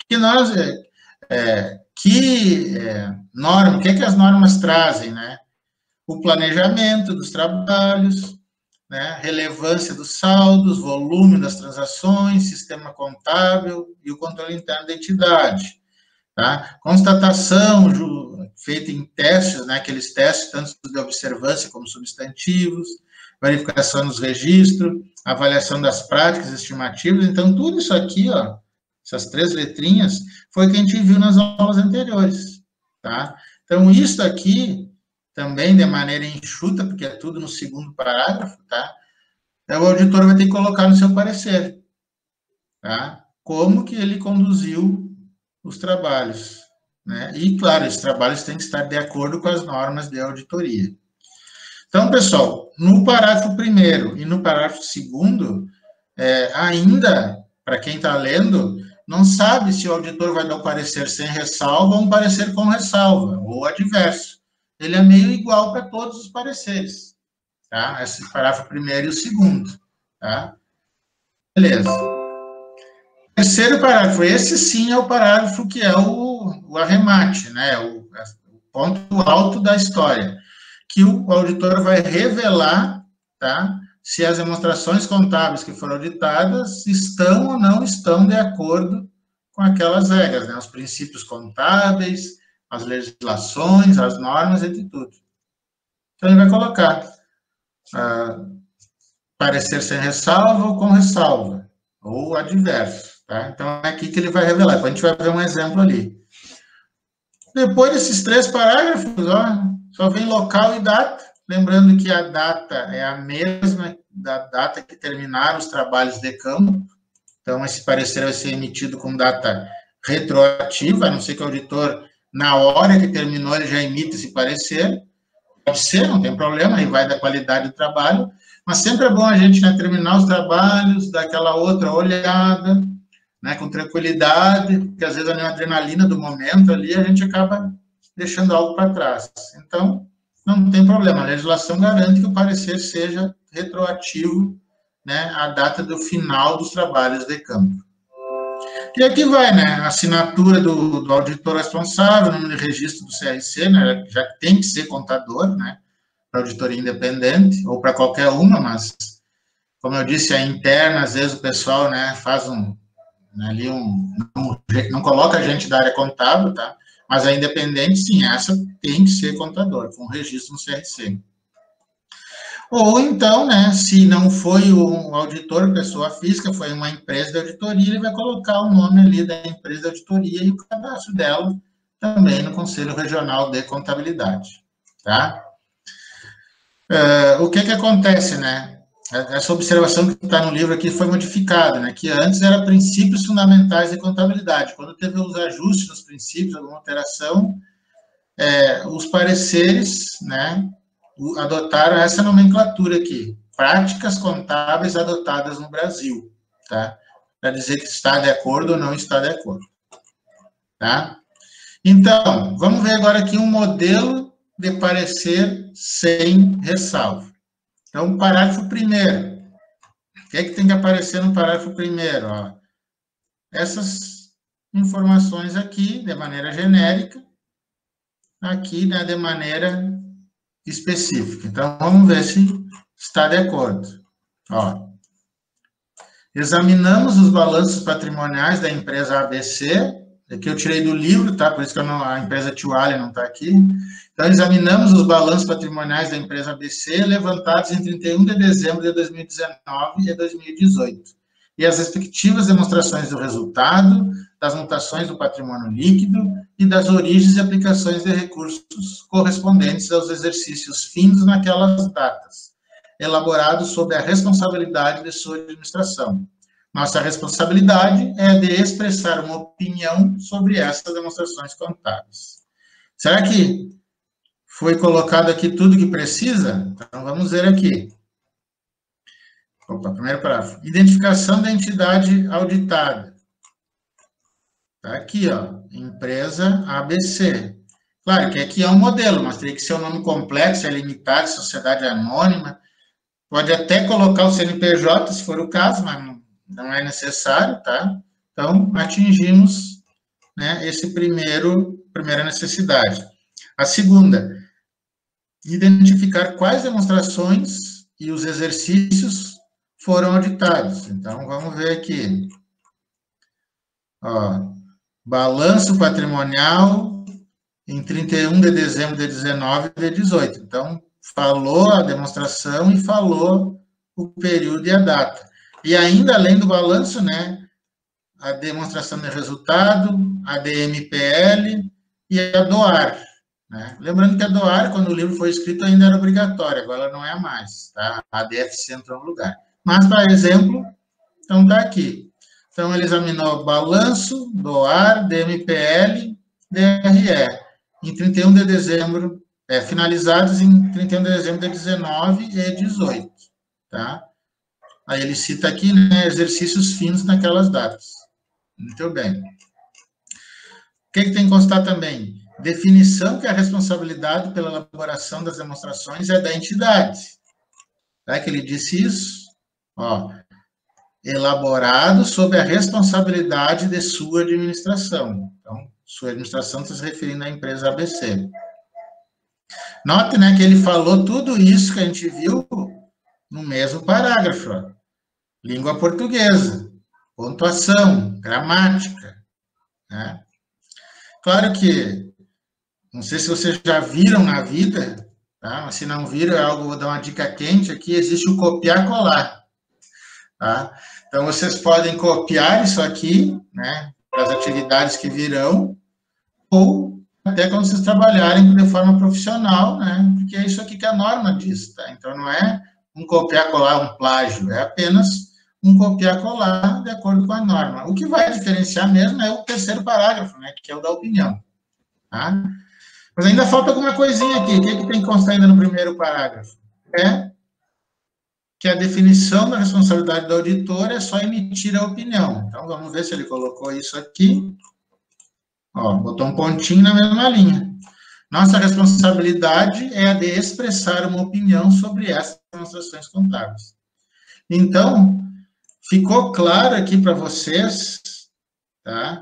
O que as normas trazem, né? O planejamento dos trabalhos, né, relevância dos saldos, volume das transações, sistema contábil e o controle interno da entidade. Tá? Constatação feita em testes, né, aqueles testes tanto de observância como substantivos, verificação dos registros, avaliação das práticas estimativas. Então, tudo isso aqui, ó, essas 3 letrinhas, foi o que a gente viu nas aulas anteriores. Tá? Então, isso aqui também de maneira enxuta, porque é tudo no segundo parágrafo, tá? O auditor vai ter que colocar no seu parecer, tá? Como que ele conduziu os trabalhos, né? E, claro, esses trabalhos têm que estar de acordo com as normas de auditoria. Então, pessoal, no parágrafo 1º e no parágrafo 2º, ainda, para quem está lendo, não sabe se o auditor vai dar um parecer sem ressalva ou um parecer com ressalva, ou adverso. Ele é meio igual para todos os pareceres, tá? Esse parágrafo 1º e o 2º, tá? Beleza. Terceiro parágrafo, esse sim é o parágrafo que é o arremate, né? O ponto alto da história, que o auditor vai revelar, tá? Se as demonstrações contábeis que foram auditadas estão ou não estão de acordo com aquelas regras, né? Os princípios contábeis, as legislações, as normas, entre tudo. Então, ele vai colocar parecer sem ressalva ou com ressalva, ou adverso, tá? Então, é aqui que ele vai revelar. Depois a gente vai ver um exemplo ali. Depois desses 3 parágrafos, ó, só vem local e data, lembrando que a data é a mesma da data que terminaram os trabalhos de campo. Então, esse parecer vai ser emitido com data retroativa, a não ser que o auditor, na hora que terminou, ele já emite esse parecer. Pode ser, não tem problema, aí vai da qualidade do trabalho, mas sempre é bom a gente, né, terminar os trabalhos, dar aquela outra olhada, né, com tranquilidade, porque às vezes a adrenalina do momento ali, a gente acaba deixando algo para trás. Então, não tem problema, a legislação garante que o parecer seja retroativo, né, à data do final dos trabalhos de campo. E aqui vai, né, a assinatura do auditor responsável, o número de registro do CRC, né, já tem que ser contador, né, para auditoria independente, ou para qualquer uma, mas, como eu disse, a interna, às vezes o pessoal, né, faz ali não coloca a gente da área contábil, tá, mas a independente, sim, essa tem que ser contador, com registro no CRC. Ou então, né, se não foi um auditor, pessoa física, foi uma empresa de auditoria, ele vai colocar o nome ali da empresa de auditoria e o cadastro dela também no Conselho Regional de Contabilidade, tá? O que acontece, né? Essa observação que está no livro aqui foi modificada, né? Que antes era princípios fundamentais de contabilidade. Quando teve os ajustes nos princípios, alguma alteração, os pareceres, né, adotaram essa nomenclatura aqui, práticas contábeis adotadas no Brasil, tá? Para dizer que está de acordo ou não está de acordo, tá? Então, vamos ver agora aqui um modelo de parecer sem ressalva. Então, parágrafo 1º. O que é que tem que aparecer no parágrafo 1º? Ó, essas informações aqui, de maneira genérica, aqui, né, de maneira específica. Então, vamos ver se está de acordo. Ó, examinamos os balanços patrimoniais da empresa ABC, que eu tirei do livro, tá? Por isso que a empresa Tuale não está aqui. Então, examinamos os balanços patrimoniais da empresa ABC, levantados em 31 de dezembro de 2019 e 2018, e as respectivas demonstrações do resultado, das mutações do patrimônio líquido e das origens e aplicações de recursos correspondentes aos exercícios findos naquelas datas, elaborados sob a responsabilidade de sua administração. Nossa responsabilidade é a de expressar uma opinião sobre essas demonstrações contábeis. Será que foi colocado aqui tudo que precisa? Então, vamos ver aqui. Opa, primeiro parágrafo. Identificação da entidade auditada. Está aqui, ó, empresa ABC. Claro que aqui é um modelo, mas teria que ser um nome complexo, é limitado, sociedade anônima. Pode até colocar o CNPJ, se for o caso, mas não é necessário, tá? Então, atingimos, né, esse primeira necessidade. A segunda, identificar quais demonstrações e os exercícios foram auditados. Então, vamos ver aqui. Ó, balanço patrimonial em 31 de dezembro de 19 e de 18. Então, falou a demonstração e falou o período e a data. E ainda, além do balanço, né, a demonstração de resultado, a DMPL e a DOAR. Né? Lembrando que a DOAR, quando o livro foi escrito, ainda era obrigatória, agora não é mais. Tá? A DFC entrou no lugar. Mas, para exemplo, então está aqui. Então, ele examinou balanço, DOAR, DMPL, DRE, em 31 de dezembro, finalizados em 31 de dezembro de 19 e 18. Tá? Aí ele cita aqui, né, exercícios finos naquelas datas. Muito bem. O que tem que constar também? Definição que a responsabilidade pela elaboração das demonstrações é da entidade. Tá? Que ele disse isso? Ó, elaborado sob a responsabilidade de sua administração. Então, sua administração está se referindo à empresa ABC. Note, né, que ele falou tudo isso que a gente viu no mesmo parágrafo. Ó. Língua portuguesa, pontuação, gramática. Né? Claro que, não sei se vocês já viram na vida, tá? Mas se não viram, é algo, vou dar uma dica quente aqui, existe o copiar-colar. Tá? Então, vocês podem copiar isso aqui, né, para as atividades que virão, ou até quando vocês trabalharem de forma profissional, né, porque é isso aqui que a norma diz, tá? Então, não é um copiar-colar, um plágio, é apenas um copiar-colar de acordo com a norma. O que vai diferenciar mesmo é o terceiro parágrafo, né, que é o da opinião. Tá? Mas ainda falta alguma coisinha aqui. O que tem que constar ainda no primeiro parágrafo? É que a definição da responsabilidade do auditor é só emitir a opinião. Então, vamos ver se ele colocou isso aqui. Ó, botou um pontinho na mesma linha. Nossa responsabilidade é a de expressar uma opinião sobre essas demonstrações contábeis. Então, ficou claro aqui para vocês, tá,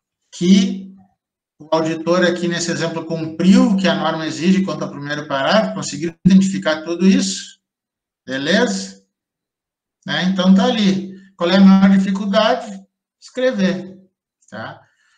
que o auditor aqui nesse exemplo cumpriu o que a norma exige quanto ao primeiro parágrafo, conseguiu identificar tudo isso, beleza? Né? Então, tá ali. Qual é a maior dificuldade? Escrever, tá?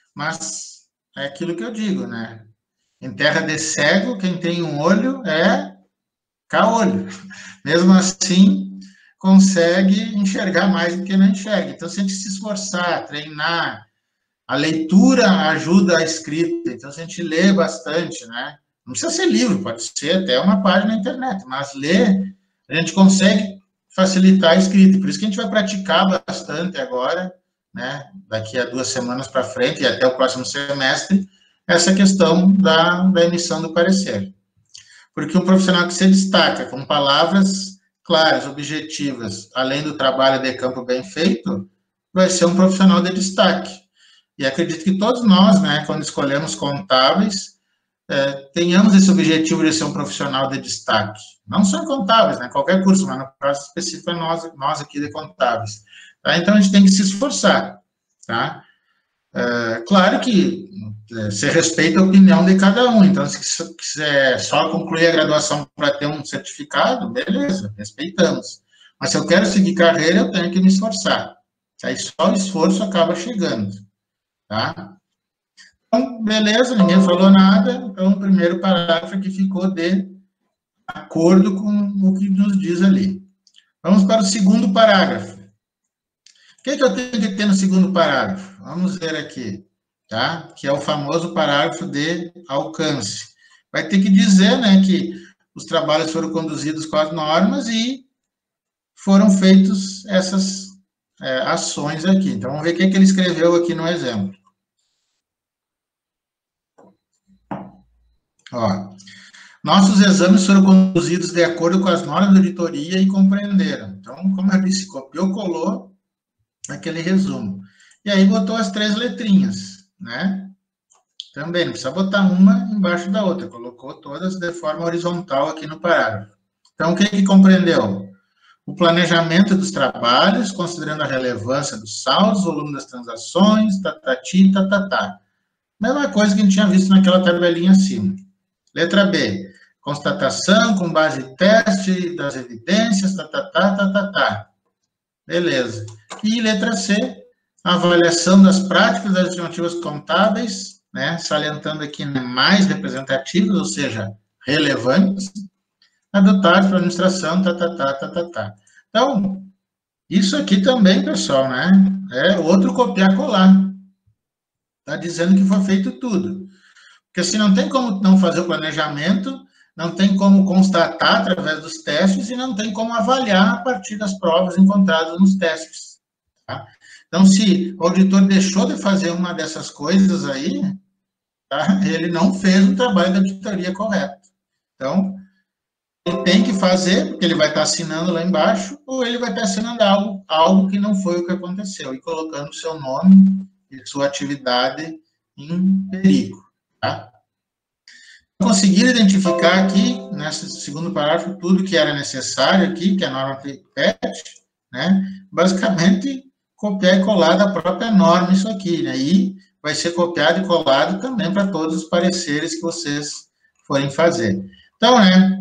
Mas é aquilo que eu digo, né? Em terra de cego, quem tem um olho é caolho. Mesmo assim, consegue enxergar mais do que não enxerga. Então, se a gente se esforçar, treinar, a leitura ajuda a escrita. Então, se a gente lê bastante, né? Não precisa ser livro, pode ser até uma página na internet, mas ler, a gente consegue facilitar a escrita. Por isso que a gente vai praticar bastante agora, né? Daqui a 2 semanas para frente e até o próximo semestre, essa questão da emissão do parecer. Porque um profissional que se destaca com palavras claras, objetivas, além do trabalho de campo bem feito, vai ser um profissional de destaque. E acredito que todos nós, né, quando escolhemos contábeis, tenhamos esse objetivo de ser um profissional de destaque. Não só em contábeis, né, qualquer curso, mas no caso específico é nós aqui de contábeis. Tá? Então, a gente tem que se esforçar. Tá? Claro que Você respeita a opinião de cada um. Então, se quiser só concluir a graduação para ter um certificado, beleza, respeitamos. Mas se eu quero seguir carreira, eu tenho que me esforçar. Aí só o esforço acaba chegando, tá? Então, beleza, ninguém falou nada. Então, o primeiro parágrafo que ficou de acordo com o que nos diz ali. Vamos para o segundo parágrafo. O que eu tenho que ter no segundo parágrafo? Vamos ver aqui, tá? Que é o famoso parágrafo de alcance. Vai ter que dizer, né, que os trabalhos foram conduzidos com as normas e foram feitos essas ações aqui. Então, vamos ver o que ele escreveu aqui no exemplo. Ó, nossos exames foram conduzidos de acordo com as normas da auditoria e compreenderam. Então, como eu disse, copiou, colou aquele resumo. E aí botou as 3 letrinhas, né? Também, não precisa botar uma embaixo da outra, colocou todas de forma horizontal aqui no parágrafo. Então, o que compreendeu? O planejamento dos trabalhos, considerando a relevância dos saldos, volume das transações, tatati, tatatá. Mesma coisa que a gente tinha visto naquela tabelinha acima. Letra B, constatação com base em teste das evidências, tatatá, tatatá. Beleza. E letra C, avaliação das práticas das estimativas contábeis, né, salientando aqui mais representativas, ou seja, relevantes, adotados pela administração, tatatá, tatatá. Então, isso aqui também, pessoal, né, é outro copiar-colar. Está dizendo que foi feito tudo. Porque assim, não tem como não fazer o planejamento, não tem como constatar através dos testes e não tem como avaliar a partir das provas encontradas nos testes. Tá? Então, se o auditor deixou de fazer uma dessas coisas aí, tá? Ele não fez o trabalho da auditoria correto. Então, ele tem que fazer, porque ele vai estar assinando lá embaixo, ou ele vai estar assinando algo que não foi o que aconteceu, e colocando seu nome e sua atividade em perigo. Tá? Conseguir identificar aqui, nesse segundo parágrafo, tudo que era necessário aqui, que a norma pede, né? Basicamente, copiar e colar da própria norma isso aqui, né? E vai ser copiado e colado também para todos os pareceres que vocês forem fazer. Então, né?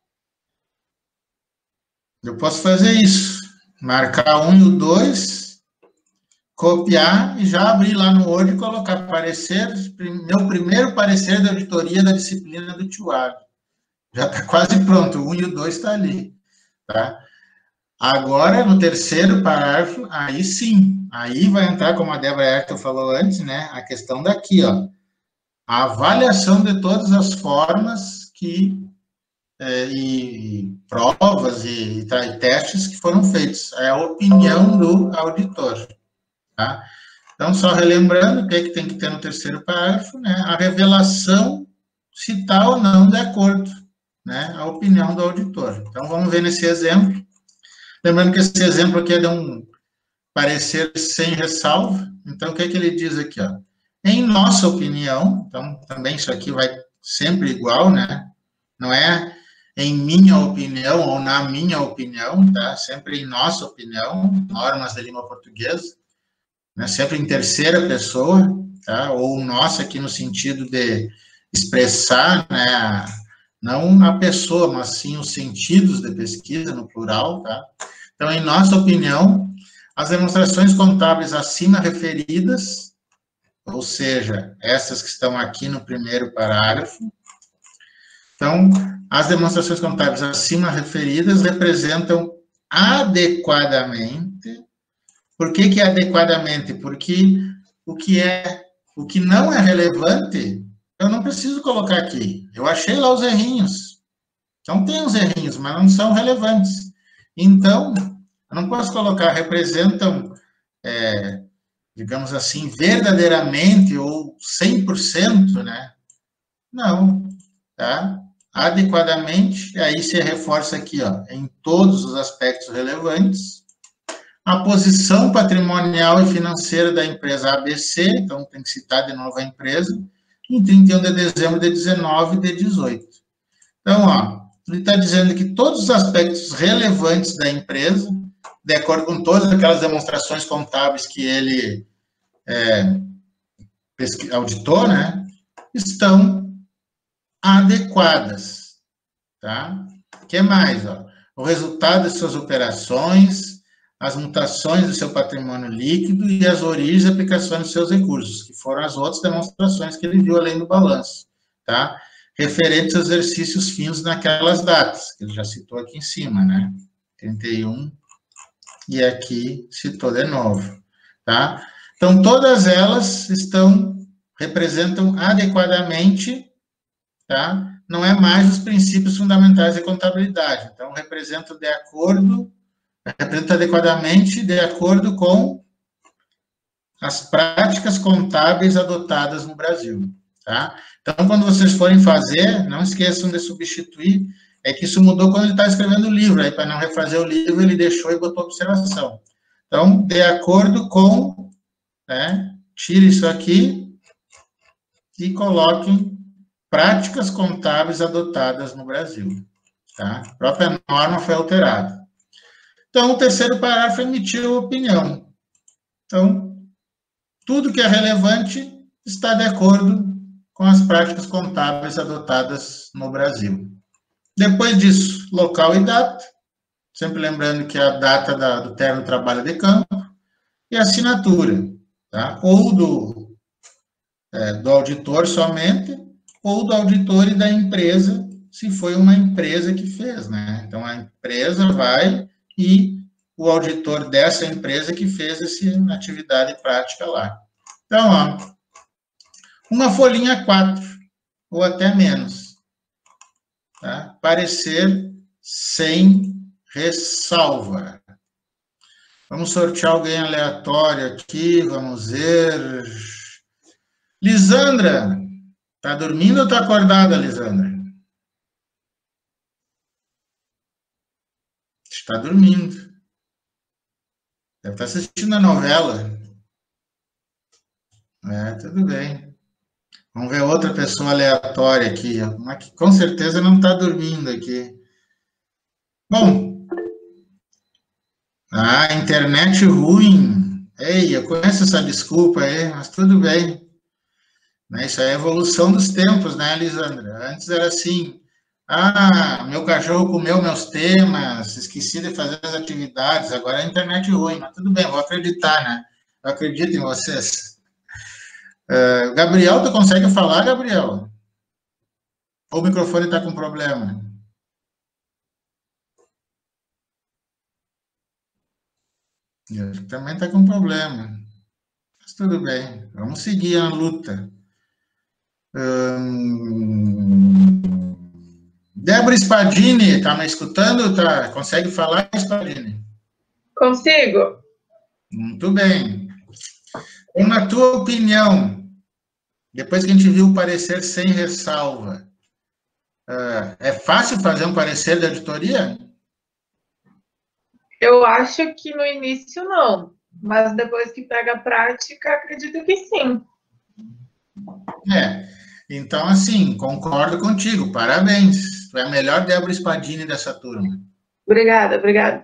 Eu posso fazer isso. Marcar 1 e o 2, copiar e já abrir lá no Word e colocar parecer, meu primeiro parecer da auditoria da disciplina do TUAB. Já está quase pronto, o 1 e o 2 está ali. Tá? Agora, no terceiro parágrafo, aí sim, aí vai entrar, como a Débora Hertel falou antes, né, a questão daqui, ó, a avaliação de todas as formas e provas e testes que foram feitos. É a opinião do auditor. Tá? Então, só relembrando, o que é que tem que ter no terceiro parágrafo, né? A revelação se está ou não de acordo, né? A opinião do auditor. Então, vamos ver nesse exemplo. Lembrando que esse exemplo aqui é de um parecer sem ressalva. Então, o que é que ele diz aqui, ó? Em nossa opinião, então, também isso aqui vai sempre igual, né? Não é em minha opinião ou na minha opinião, tá? Sempre em nossa opinião, normas da língua portuguesa, né? Sempre em terceira pessoa, tá? Ou nossa aqui no sentido de expressar, né? Não a pessoa, mas sim os sentidos de pesquisa, no plural, tá? Então, em nossa opinião, as demonstrações contábeis acima referidas, ou seja, essas que estão aqui no primeiro parágrafo, então, as demonstrações contábeis acima referidas representam adequadamente. Por que adequadamente? Porque o que não é relevante, eu não preciso colocar aqui. Eu achei lá os errinhos. Então, tem os errinhos, mas não são relevantes. Então, eu não posso colocar representam, digamos assim, verdadeiramente ou 100%, né? Não, tá? Adequadamente, aí se reforça aqui, ó, em todos os aspectos relevantes, a posição patrimonial e financeira da empresa ABC, então tem que citar de novo a empresa, em 31 de dezembro de 19 e de 18. Então, ó, ele está dizendo que todos os aspectos relevantes da empresa, de acordo com todas aquelas demonstrações contábeis que ele auditou, né, estão adequadas, tá? O que mais, ó? O resultado de suas operações, as mutações do seu patrimônio líquido e as origens e aplicações dos seus recursos, que foram as outras demonstrações que ele viu além do balanço, tá? Referentes aos exercícios fins naquelas datas, que ele já citou aqui em cima, né? 31, e aqui citou de novo, tá? Então, todas elas representam adequadamente, tá? Não é mais os princípios fundamentais da contabilidade. Então, representa adequadamente de acordo com as práticas contábeis adotadas no Brasil, tá? Então, quando vocês forem fazer, não esqueçam de substituir, é que isso mudou quando ele está escrevendo o livro, aí para não refazer o livro, ele deixou e botou observação. Então, de acordo com, né, tire isso aqui e coloquem práticas contábeis adotadas no Brasil, tá? A própria norma foi alterada. Então, o terceiro parágrafo emitiu opinião. Então, tudo que é relevante está de acordo com as práticas contábeis adotadas no Brasil. Depois disso, local e data, sempre lembrando que é a data do termo de trabalho de campo, e assinatura, tá? Ou do auditor somente, ou do auditor e da empresa, se foi uma empresa que fez, né? Então, a empresa vai e o auditor dessa empresa que fez essa atividade prática lá. Então, ó, uma folhinha 4, ou até menos, tá? Parecer sem ressalva. Vamos sortear alguém aleatório aqui, vamos ver. Lisandra, tá dormindo ou tá acordada, Lisandra? Está dormindo. Deve estar assistindo a novela. Tudo bem. Vamos ver outra pessoa aleatória aqui, uma que com certeza não está dormindo aqui. Bom, internet ruim. Ei, eu conheço essa desculpa aí, mas tudo bem. Isso aí é a evolução dos tempos, né, Lisandra? Antes era assim, meu cachorro comeu meus temas, esqueci de fazer as atividades, agora é a internet ruim, mas tudo bem, vou acreditar, né? Eu acredito em vocês. Gabriel, tu consegue falar, Gabriel? Ou o microfone está com problema? Eu também está com problema. Mas tudo bem, vamos seguir a luta. Débora Spadini, está me escutando? Consegue falar, Spadini? Consigo. Muito bem. E na tua opinião, depois que a gente viu o parecer sem ressalva, é fácil fazer um parecer de auditoria? Eu acho que no início não, mas depois que pega a prática, acredito que sim. Então, assim, concordo contigo, parabéns. Tu é a melhor Débora Spadini dessa turma. Obrigada.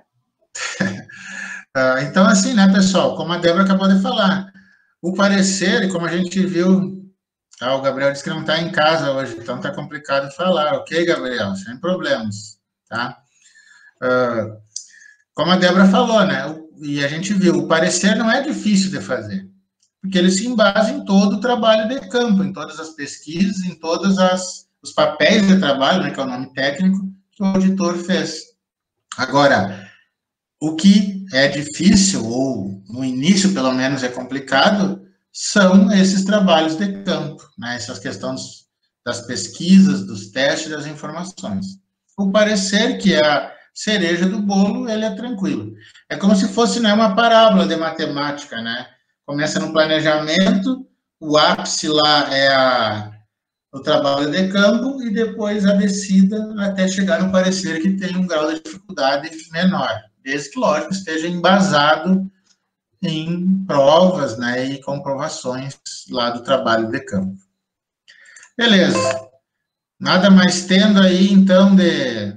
Então, assim, né, pessoal, como a Débora acabou de falar, o parecer, como a gente viu, o Gabriel disse que não está em casa hoje, então está complicado falar, ok, Gabriel? Sem problemas, tá? Como a Débora falou, né, e a gente viu, o parecer não é difícil de fazer, porque ele se embasa em todo o trabalho de campo, em todas as pesquisas, em todos os papéis de trabalho, né, que é o nome técnico, que o auditor fez. Agora, o que é difícil, ou no início, pelo menos, é complicado, são esses trabalhos de campo, né, essas questões das pesquisas, dos testes, das informações. O parecer, que é a cereja do bolo, ele é tranquilo. É como se fosse, né, uma parábola de matemática, né? Começa no planejamento, o ápice lá é o trabalho de campo e depois a descida até chegar no parecer que tem um grau de dificuldade menor, desde que, lógico, esteja embasado em provas, né, e comprovações lá do trabalho de campo. Beleza. Nada mais tendo aí, então, de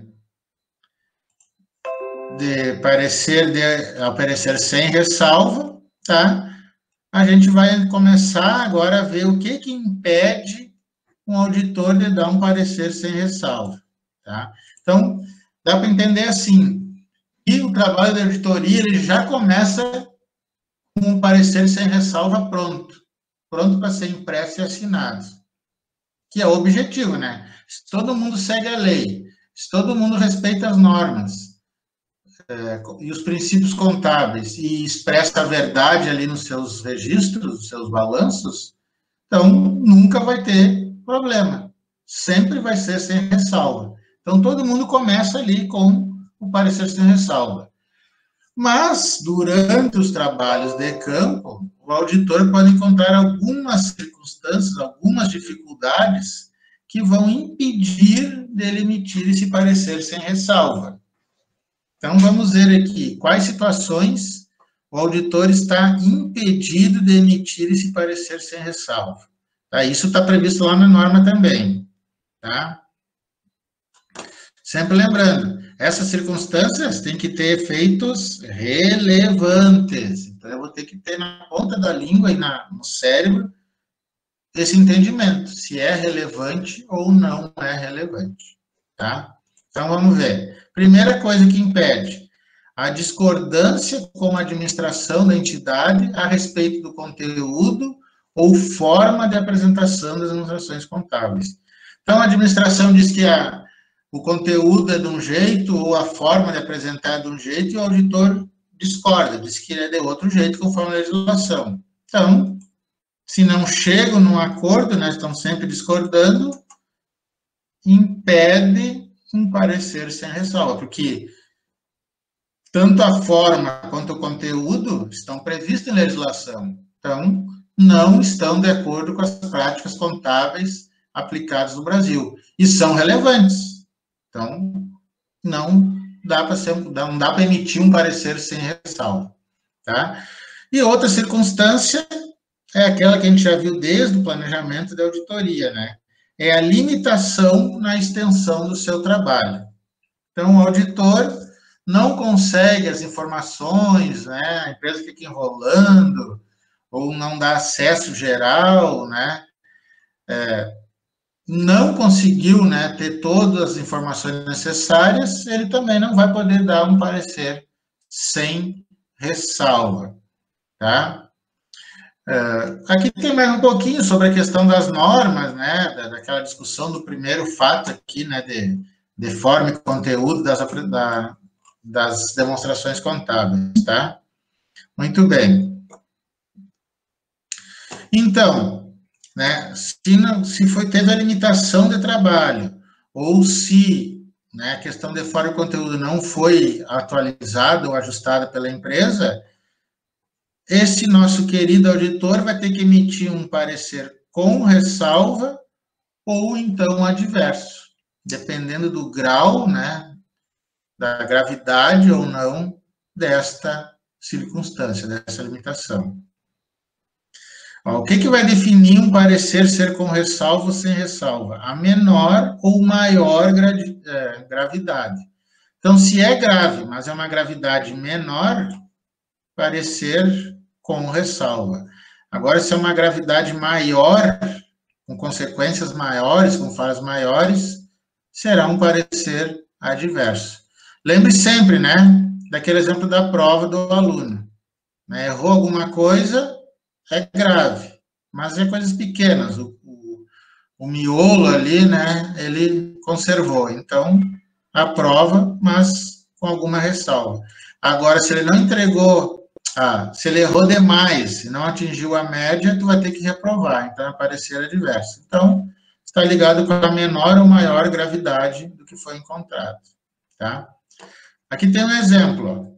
parecer sem ressalva, tá? a gente vai começar agora a ver o que impede um auditor de dar um parecer sem ressalva, tá? Então, dá para entender assim, que o trabalho da auditoria, ele já começa com um parecer sem ressalva pronto para ser impresso e assinado, que é o objetivo, né? Se todo mundo segue a lei, se todo mundo respeita as normas e os princípios contábeis e expressa a verdade ali nos seus registros, nos seus balanços, então nunca vai ter problema. Sempre vai ser sem ressalva. Então todo mundo começa ali com o parecer sem ressalva. Mas, durante os trabalhos de campo, o auditor pode encontrar algumas circunstâncias, algumas dificuldades que vão impedir dele emitir esse parecer sem ressalva. Então, vamos ver aqui quais situações o auditor está impedido de emitir esse parecer sem ressalva. Tá? Isso está previsto lá na norma também. Tá? Sempre lembrando, essas circunstâncias têm que ter efeitos relevantes. Então, eu vou ter que ter na ponta da língua e no cérebro esse entendimento, se é relevante ou não é relevante. Tá? Então, vamos ver. Primeira coisa que impede, a discordância com a administração da entidade a respeito do conteúdo ou forma de apresentação das demonstrações contábeis. Então, a administração diz que o conteúdo é de um jeito, ou a forma de apresentar é de um jeito, e o auditor discorda, diz que é de outro jeito, conforme a legislação. Então, se não chegam num acordo, né, estão sempre discordando, impede um parecer sem ressalva, porque tanto a forma quanto o conteúdo estão previstos em legislação. Então, não estão de acordo com as práticas contábeis aplicadas no Brasil, e são relevantes. Então, não dá para emitir um parecer sem ressalva, tá? E outra circunstância é aquela que a gente já viu desde o planejamento da auditoria, né? É a limitação na extensão do seu trabalho. Então, o auditor não consegue as informações, né? A empresa fica enrolando, ou não dá acesso geral, né? Não conseguiu, né, ter todas as informações necessárias, ele também não vai poder dar um parecer sem ressalva, tá? Aqui tem mais um pouquinho sobre a questão das normas, né, daquela discussão do primeiro fato aqui, né, de forma e conteúdo das demonstrações contábeis, tá? Muito bem. Então, né, se teve a limitação de trabalho, ou se, né, a questão de forma e conteúdo não foi atualizada ou ajustada pela empresa, esse nosso querido auditor vai ter que emitir um parecer com ressalva ou então adverso, dependendo do grau, né, da gravidade ou não desta circunstância, dessa limitação. O que vai definir um parecer ser com ressalva ou sem ressalva? A menor ou maior gravidade. Então, se é grave, mas é uma gravidade menor, parecer com ressalva. Agora, se é uma gravidade maior, com consequências maiores, com falhas maiores, será um parecer adverso. Lembre sempre, né, daquele exemplo da prova do aluno. Né, errou alguma coisa, é grave, mas é coisas pequenas, o miolo ali, né, ele conservou, então, aprova, mas com alguma ressalva. Agora, se ele não entregou, se ele errou demais, e não atingiu a média, tu vai ter que reprovar, então, é parecer adverso. Então, está ligado com a menor ou maior gravidade do que foi encontrado, tá? Aqui tem um exemplo, ó.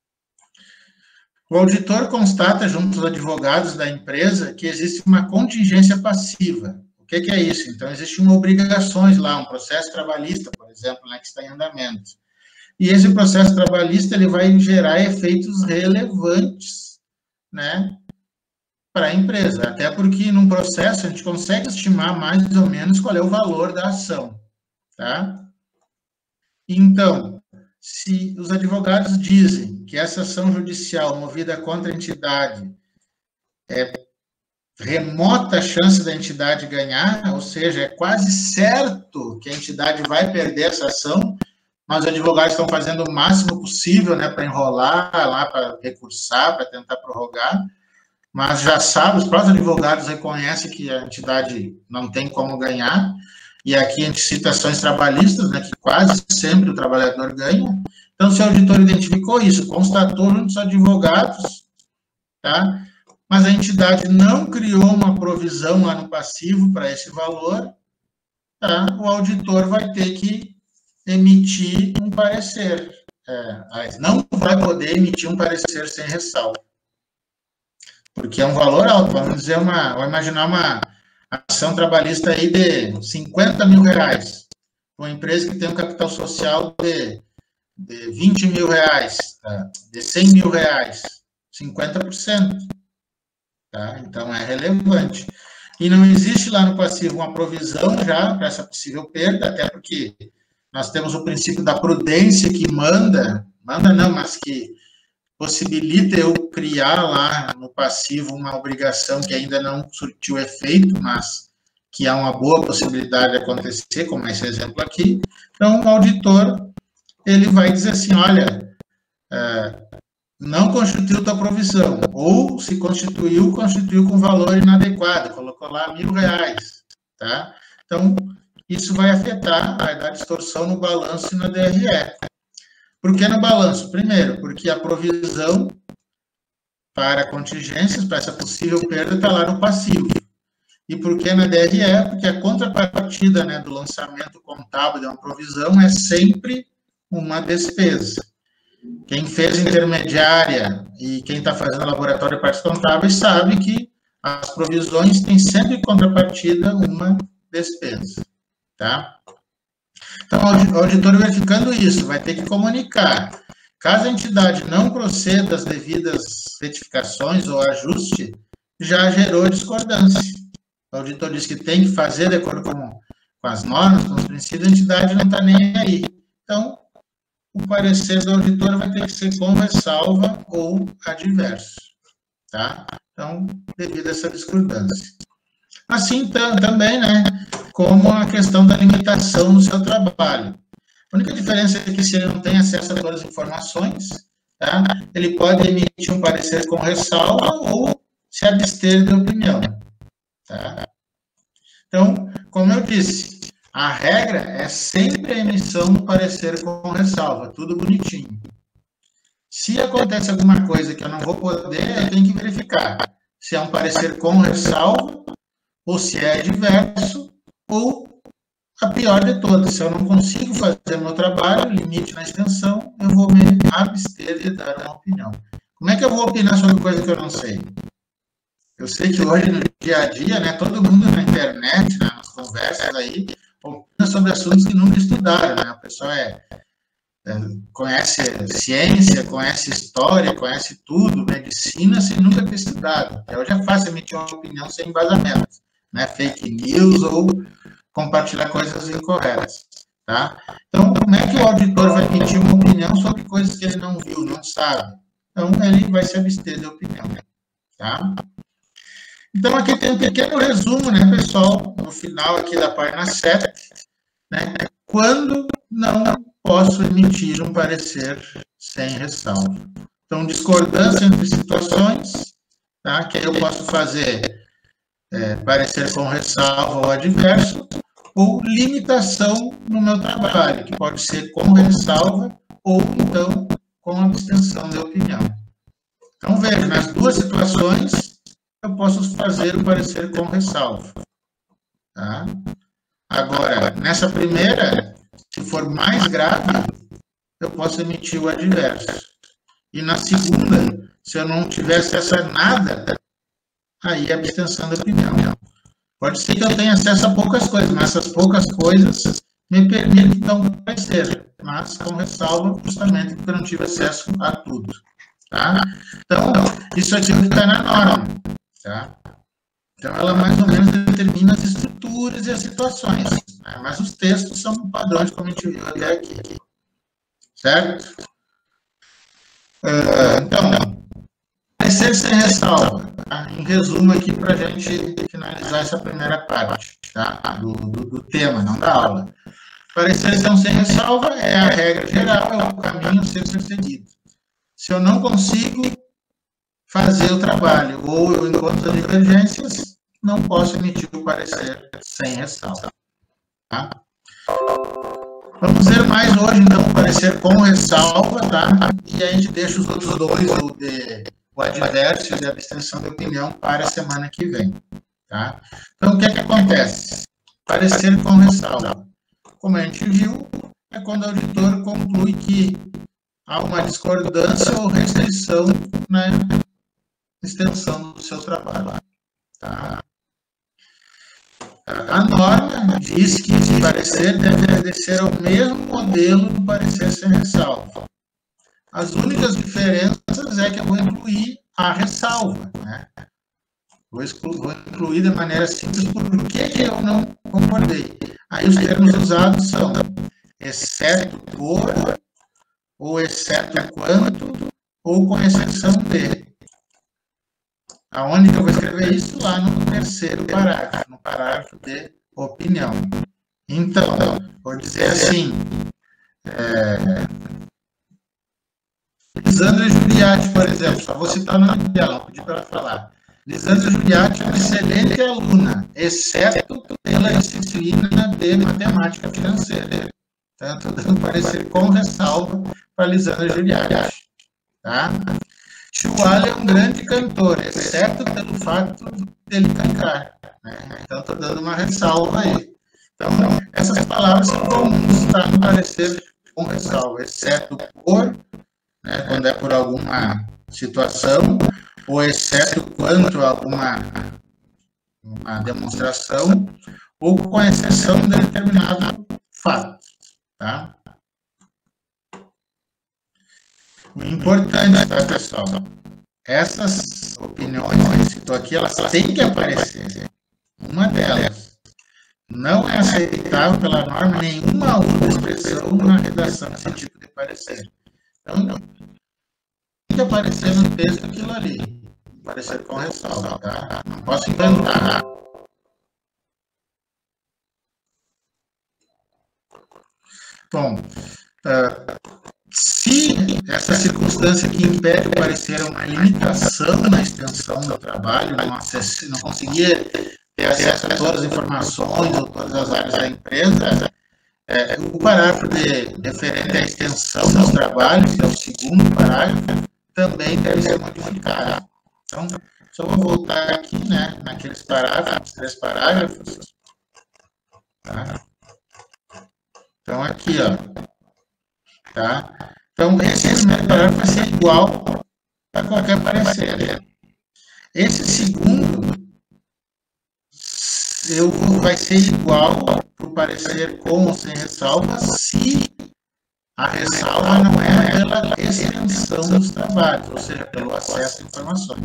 O auditor constata, junto aos advogados da empresa, que existe uma contingência passiva. O que é isso? Então, existem obrigações lá, um processo trabalhista, por exemplo, né, que está em andamento. E esse processo trabalhista ele vai gerar efeitos relevantes, né, para a empresa. Até porque, num processo, a gente consegue estimar mais ou menos qual é o valor da ação. Tá? Então, se os advogados dizem que essa ação judicial movida contra a entidade remota a chance da entidade ganhar, ou seja, é quase certo que a entidade vai perder essa ação, mas os advogados estão fazendo o máximo possível, né, para enrolar lá, para recursar, para tentar prorrogar, mas já sabe, os próprios advogados reconhecem que a entidade não tem como ganhar, e aqui a gente cita ações trabalhistas, né, que quase sempre o trabalhador ganha. Então, se o auditor identificou isso, constatou junto aos advogados, tá? Mas a entidade não criou uma provisão lá no passivo para esse valor, tá? O auditor vai ter que emitir um parecer. Não vai poder emitir um parecer sem ressalva. Porque é um valor alto. Vamos dizer, vamos imaginar uma ação trabalhista aí de 50 mil reais. Uma empresa que tem um capital social de 20 mil reais, tá? De 100 mil reais, 50%. Tá? Então, é relevante. E não existe lá no passivo uma provisão já para essa possível perda, até porque nós temos o princípio da prudência que manda não, mas que possibilita eu criar lá no passivo uma obrigação que ainda não surtiu efeito, mas que há uma boa possibilidade de acontecer, como esse exemplo aqui. Então, o auditor, ele vai dizer assim, olha, não constituiu tua provisão, ou se constituiu com valor inadequado, colocou lá R$1.000, tá? Então, isso vai afetar, vai dar distorção no balanço e na DRE. Por que no balanço? Primeiro, porque a provisão para contingências, para essa possível perda, está lá no passivo. E por que na DRE? Porque a contrapartida, né, do lançamento contábil de uma provisão é sempre uma despesa. Quem fez intermediária e quem está fazendo laboratório de partes contábeis sabe que as provisões têm sempre contrapartida uma despesa, tá? Então, o auditor verificando isso, vai ter que comunicar. Caso a entidade não proceda às devidas retificações ou ajuste, já gerou discordância. O auditor diz que tem que fazer de acordo com as normas, com os princípios, a entidade não está nem aí. Então, o parecer do auditor vai ter que ser com ressalva ou adverso, tá? Então, devido a essa discordância. Assim, também, né, como a questão da limitação no seu trabalho. A única diferença é que se ele não tem acesso a todas as informações, tá, ele pode emitir um parecer com ressalva ou se abster de opinião, tá? Então, como eu disse, a regra é sempre a emissão do parecer com ressalva, tudo bonitinho. Se acontece alguma coisa que eu não vou poder, eu tenho que verificar se é um parecer com ressalva, ou se é adverso, ou a pior de todas, se eu não consigo fazer meu trabalho, limite na extensão, eu vou me abster de dar uma opinião. Como é que eu vou opinar sobre coisa que eu não sei? Eu sei que hoje, no dia a dia, né, todo mundo na internet, né, nas conversas aí, opina sobre assuntos que nunca estudaram, né? A pessoa conhece ciência, conhece história, conhece tudo, medicina, sem nunca ter estudado. Hoje é fácil emitir uma opinião sem embasamento, né? Fake news ou compartilhar coisas incorretas, tá? Então, como é que o auditor vai emitir uma opinião sobre coisas que ele não viu, não sabe? Então, ele vai se abster de opinião, tá? Então, aqui tem um pequeno resumo, né, pessoal, no final aqui da página 7, né, quando não posso emitir um parecer sem ressalva. Então, discordância entre situações, tá, que aí eu posso fazer parecer com ressalva ou adverso, ou limitação no meu trabalho, que pode ser com ressalva ou, então, com abstenção de opinião. Então, veja, nas duas situações, eu posso fazer o parecer com ressalva. Tá? Agora, nessa primeira, se for mais grave, eu posso emitir o adverso. E na segunda, se eu não tiver acesso a nada, aí é abstenção de opinião. Pode ser que eu tenha acesso a poucas coisas, mas essas poucas coisas me permitem, então, parecer, mas com ressalva, justamente porque eu não tive acesso a tudo. Tá? Então, isso aqui é o que está na norma. Tá? Então, ela mais ou menos determina as estruturas e as situações, né? Mas os textos são padrões, como a gente viu até aqui. Certo? Então, parecer sem ressalva. Tá? Em resumo aqui para a gente finalizar essa primeira parte, tá? do tema, não da aula. Parecer sem ressalva é a regra geral, é o caminho a ser seguido. Se eu não consigo fazer o trabalho ou eu encontro divergências, não posso emitir o parecer sem ressalva. Tá? Vamos ver mais hoje, então, o parecer com ressalva, tá? E a gente deixa os outros dois, o advérsio e a abstenção de opinião, para a semana que vem. Tá? Então, o que é que acontece? Parecer com ressalva. Como a gente viu, é quando o auditor conclui que há uma discordância ou restrição na extensão do seu trabalho. Tá? A norma diz que esse parecer deve obedecer ao mesmo modelo do parecer sem ressalva. As únicas diferenças é que eu vou incluir a ressalva, né? Vou incluir de maneira simples por que eu não concordei. Aí os termos usados são exceto por, ou exceto quanto, ou com exceção de. Aonde que eu vou escrever isso? Lá no terceiro parágrafo, no parágrafo de opinião. Então, vou dizer assim, Lisandra Giuliatti, por exemplo, só vou citar o nome dela, não pedi para ela falar. Lisandra Giuliatti é uma excelente aluna, exceto pela disciplina de matemática financeira. Então, estou dando parecer com ressalva para Lisandra Giuliatti. Tá? Chihuahua é um grande cantor, exceto pelo fato dele cantar. Né? Então, estou dando uma ressalva aí. Então, essas palavras são comuns, tá? No parecer com ressalva, exceto por, né, quando é por alguma situação, ou exceto quanto a alguma uma demonstração, ou com exceção de determinado fato. Tá? O importante, tá, pessoal? Essas opiniões que eu citou aqui, elas têm que aparecer. Uma delas. Não é aceitável pela norma nenhuma outra expressão na redação desse tipo de parecer. Então, tem que aparecer no texto aquilo ali. Aparecer com ressalva, tá? Não posso inventar. Bom, se essa circunstância que impede o parecer uma limitação na extensão do trabalho, não conseguir ter acesso a todas as informações ou todas as áreas da empresa, o parágrafo referente à extensão dos trabalhos, que é o segundo parágrafo, também deve ser modificado. Então, só vou voltar aqui, né, naqueles parágrafos, 3 parágrafos. Tá? Então, aqui, ó. Tá? Então, esse primeiro parágrafo vai ser igual a qualquer parecer. Esse segundo vai ser igual para o parecer com ou sem ressalva, se a ressalva não é pela extensão dos trabalhos, ou seja, pelo acesso a informações.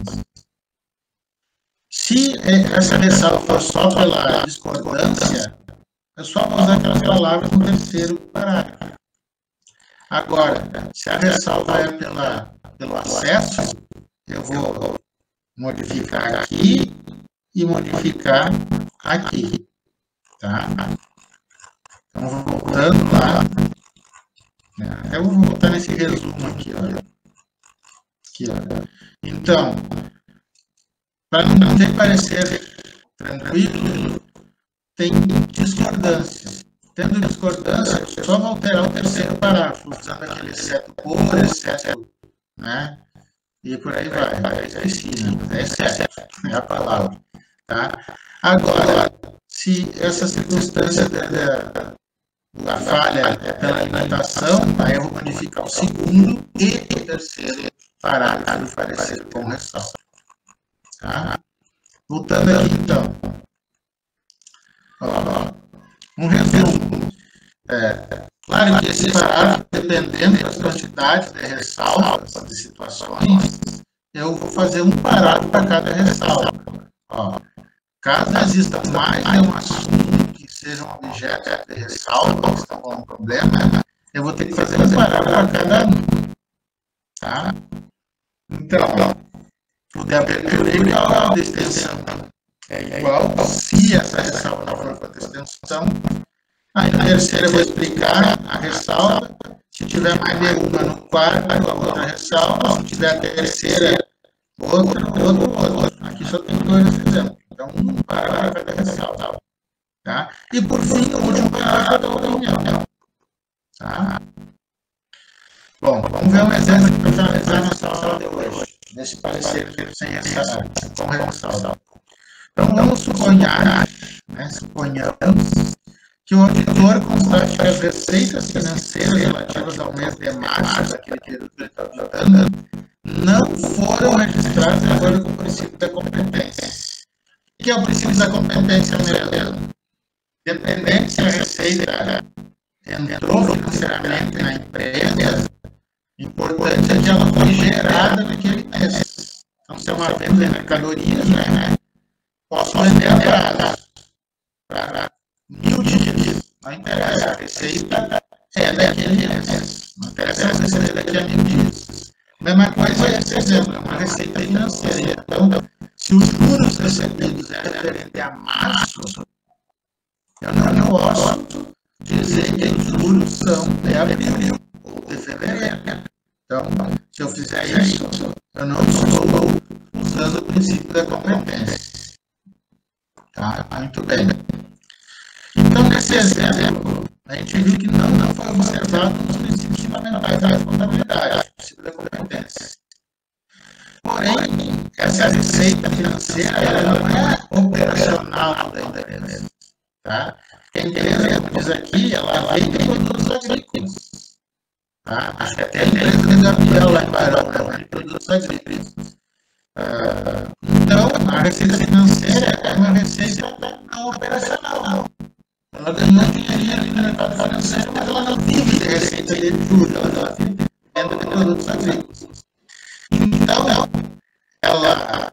Se essa ressalva for só pela discordância, é só usar aquelas palavras no terceiro parágrafo. Agora, se a ressalva é pelo acesso, eu vou modificar aqui e modificar aqui. Tá? Então, voltando lá. Eu vou voltar nesse resumo aqui. Ó. Aqui, ó. Então, para não ter parecer tranquilo, tem discordância. Tendo discordância, só vou alterar o terceiro parágrafo, usando aquele exceto por, exceto, né? E por aí vai. Esqueci, né? É exceto, é a palavra. Tá? Agora, se essa circunstância da falha é pela limitação, aí eu vou modificar o segundo e o terceiro parágrafo do parecer com ressalva. Tá? Voltando aqui, então. Um resumo. Claro que esse parágrafo, dependendo das quantidades de ressalvas, de situações, eu vou fazer um parágrafo para cada ressalva. Ó, caso exista mais de um assunto que seja um objeto de ressalva, que está com um problema, eu vou ter que fazer um parágrafo para cada um. Tá? Então, o de abertura é igual ao de extensão. É igual se essa ressalva for para a extensão. Aí na terceira eu vou explicar a ressalva. Se tiver mais de uma no quarto, a outra ressalva. Se tiver a terceira, outra. Aqui só tem 2 exemplos. Então, um para cada ressalva. Tá? E por fim, o último parágrafo da opinião. Tá? Bom, vamos ver um exemplo para finalizar a nossa aula de hoje. Nesse parecer sem ressalva, com ressalva. Então, vamos suponhar, suponhamos que o auditor constate que as receitas financeiras relativas ao mês de março daquele período que ele está auditando não foram registradas de acordo com o princípio da competência. O que é o princípio da competência mesmo? Dependente se a receita entrou financeiramente na empresa, importante é que ela foi gerada naquele mês. Então, se é uma venda de mercadorias, posso vender a prazo para 1000 dias. Não interessa, a receita é daquele mês. Não interessa a receita daqui a 1000 dias. A mesma coisa é esse exemplo, é uma receita financeira. Então, se os juros recebidos é referente a março, eu não posso dizer que os juros são de abril ou de fevereiro. Então, se eu fizer isso, eu não estou usando o princípio da competência. Tá? Muito bem. Então, nesse exemplo, a gente viu que não foi observado um dos princípios fundamentais da contabilidade, o princípio da competência. Porém, essa receita financeira ela não é operacional da empresa. Tá? A empresa, como diz aqui, ela vende produtos agrícolas. Tá? Acho que até a empresa de Gabriel lá em Barão, de produtos agrícolas. Então, a receita financeira é uma receita não operacional. Ela ganhou dinheiro ali no mercado financeiro, mas ela não vive de receita de juros, ela vive de venda de produtos agrícolas. Então, ela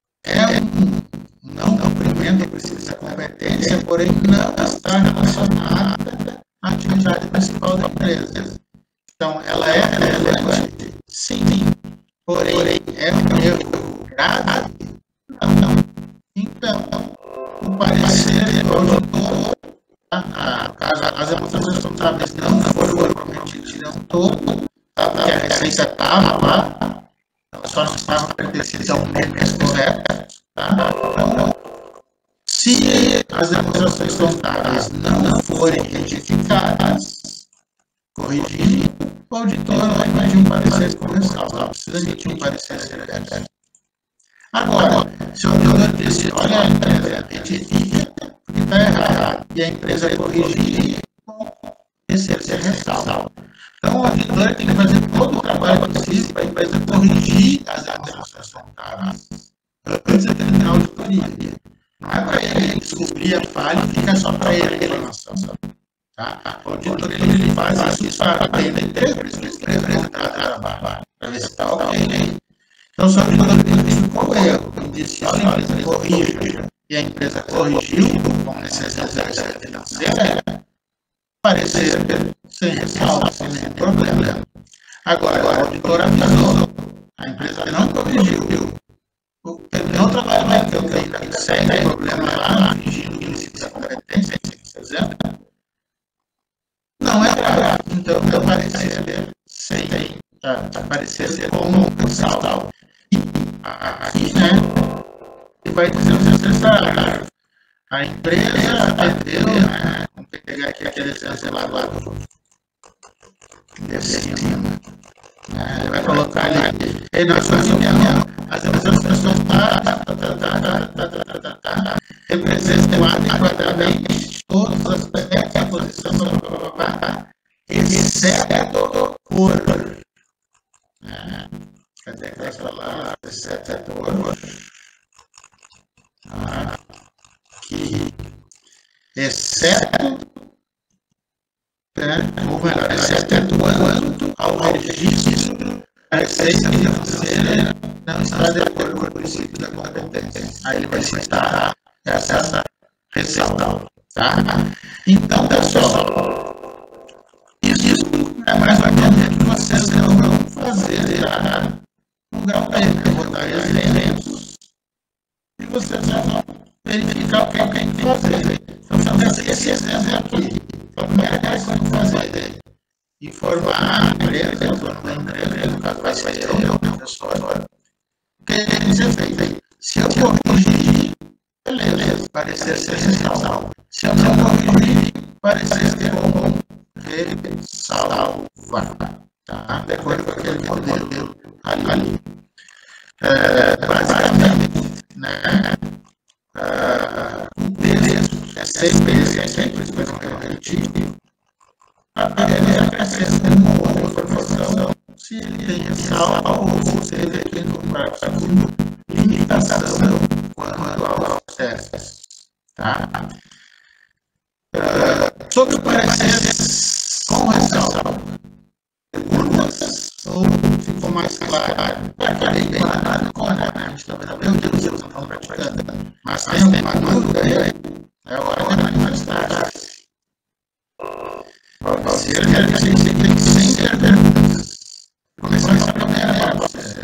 não cumprimenta o princípio da competência, porém não está relacionada à atividade principal da empresa. Então, ela é relevante, sim, porém é um erro grave? Não. Então, o parecer do auditor, caso as demonstrações contábeis não foram comprometidas, não todo, porque a receita estava lá, só não estava pertencente ao mês correto. Tá? Então, se as demonstrações contábeis não forem retificadas, corrigir, o auditor vai emitir um parecer com ressalva, precisa emitir um parecer semelhante. Agora, se o auditor disse, olha, a empresa retifica porque está errado, e a empresa corrigir, parecer sem ressalva. Então, o auditor tem que fazer todo o trabalho possível para a empresa corrigir as demonstrações contábeis antes de terminar a auditoria. Não é para ele descobrir a falha e fica só para ele a reclamação. Tá? O auditor ele faz isso para atender 3 vezes para ver se está ok. Então, se o auditor identificou o erro, disse, olha, a empresa corrige, e a empresa corrigiu, com necessidade financeira, parecer sem ressalva, sem nenhum problema. Agora, o auditor avisou, a empresa não corrigiu, terminou o trabalho, mas eu ainda segue o problema lá, fingindo que precisa competência, não é grave. Então, eu parecer sem aparecer como ressalva. E aqui, ele vai dizer necessário. A empresa atendeu, vamos pegar aqui aquele exemplo lá de cima. Ele vai colocar ali. Em nossa opinião, as demonstrações representam adequadamente todos os aspectos da posição exceto cor. Cadê aquela palavra? Exceto cor. Aqui. Exceto, ou melhor, excetuando ao registro, a receita financeira não está de acordo com o princípio da competência. Aí ele vai citar essa ressalva. Tá? Então, pessoal, isso é mais ou menos o que vocês vão fazer no grau B. Eu vou dar exemplos fazer? Informar a empresa, o dono da empresa, no caso vai ser o professor. O que ele dizer? Se eu corrigir, beleza, parecer ser ressalvo. Se eu não corrigir, parecer ter como ressalvar. Tá? De acordo com aquele modelo ali. Basicamente, né? O texto é sempre corretivo. Ele acrescenta uma outra informação se ele tem ressalva ou se ele tem limitação quanto aos testes. Tá? Sobre o parecer com ressalva, perguntas ou ficou mais claro? Acabei bem lá no corner, né? A gente está vendo, meu Deus, eu não estou praticando. Mas tem alguma dúvida aí? É hora de manifestar. Se ele quer dizer que tem que ser perguntas. Começar essa primeira você.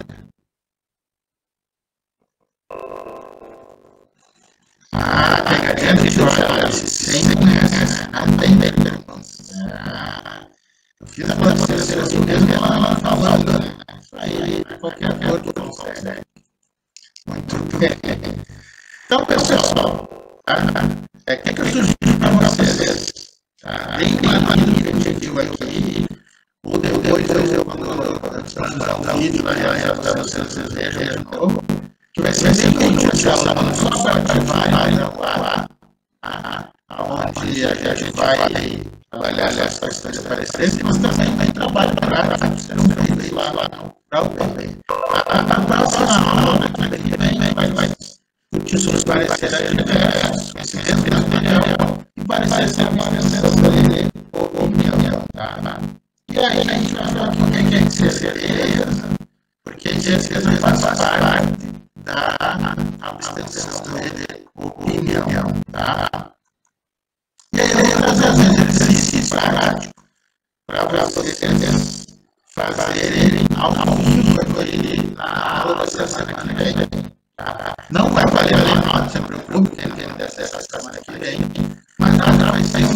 Tem gente que olha sem começa, não tem perguntas. Eu fiz a professora assim mesmo, ela falando, né? Isso aí, qualquer ator consegue. Muito bem. Então, pessoal, o que eu sugiro para vocês? Tem uma linha que a gente viu aqui, ou depois quando eu dar um vídeo para vocês vejam de novo, que vai ser bem útil, não só para ativar onde a gente vai trabalhar essas questões aparecendo, mas também tem trabalho prático sendo feito lá para o PEI. A próxima aula que vem vai discutir sobre parecer diversos, conhecimento material e parecer ser uma opinião. E aí a gente vai falar o que é certeza, porque certeza faz parte da abstenção de opinião. Tá? E aí eu vou trazer um exercício prático para vocês fazerem ao vivo na aula da semana que vem. Não vai valer a nota, não se preocupe, quem não der essa semana que vem, mas nada vai ser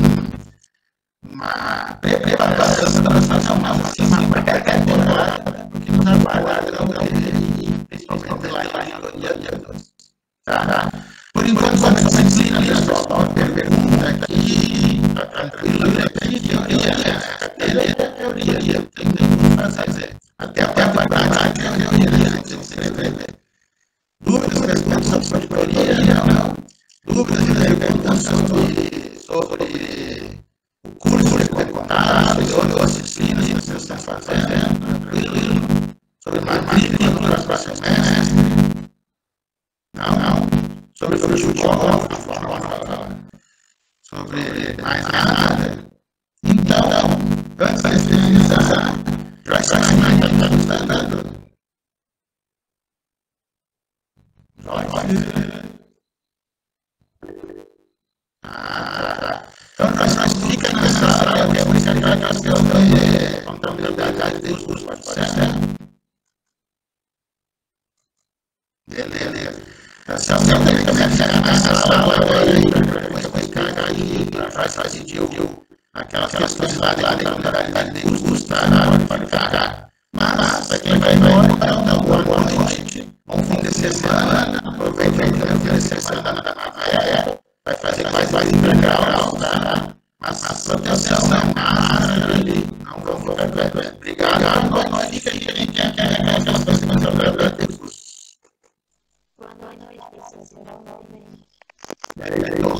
uma preparação para fazer uma pré-temporada, porque nos aguardam principalmente lá em dia 2. Tá? Por enquanto, quando você ensina ali, só pergunta aqui, está tranquilo, aqui, teoria, tem muito para fazer. Até a prática, teoria, tem que se escrever. Dúvidas e respostas sobre teoria, não. Dúvidas e perguntas sobre o curso de contábil, sobre outras disciplinas que vocês estão fazendo, tranquilo. Sobre matrícula no próximo semestre. Não. Sobre futebol, sobre mais nada. Então, antes de finalizar, já está mais então, nós fica nessa área, depois aquela questão de contabilidade dos custos, certo? Beleza. Se alguém tem que começar nessa sala aí, para explicar aí, para fazer aquelas questões lá de contabilidade dos custos, pode ficar. Mas, para quem vai embora, então, boa noite. Bom fim de semana. Aproveita o fim de semana da praia. Vai fazer mais integral, tá? Mas proteção não máscara ali. Não vamos ficar doentes. Obrigado. Boa noite. Fica aí quem quer aquelas coisas que você vai ver dos custos. Boa noite, professor. Beleza.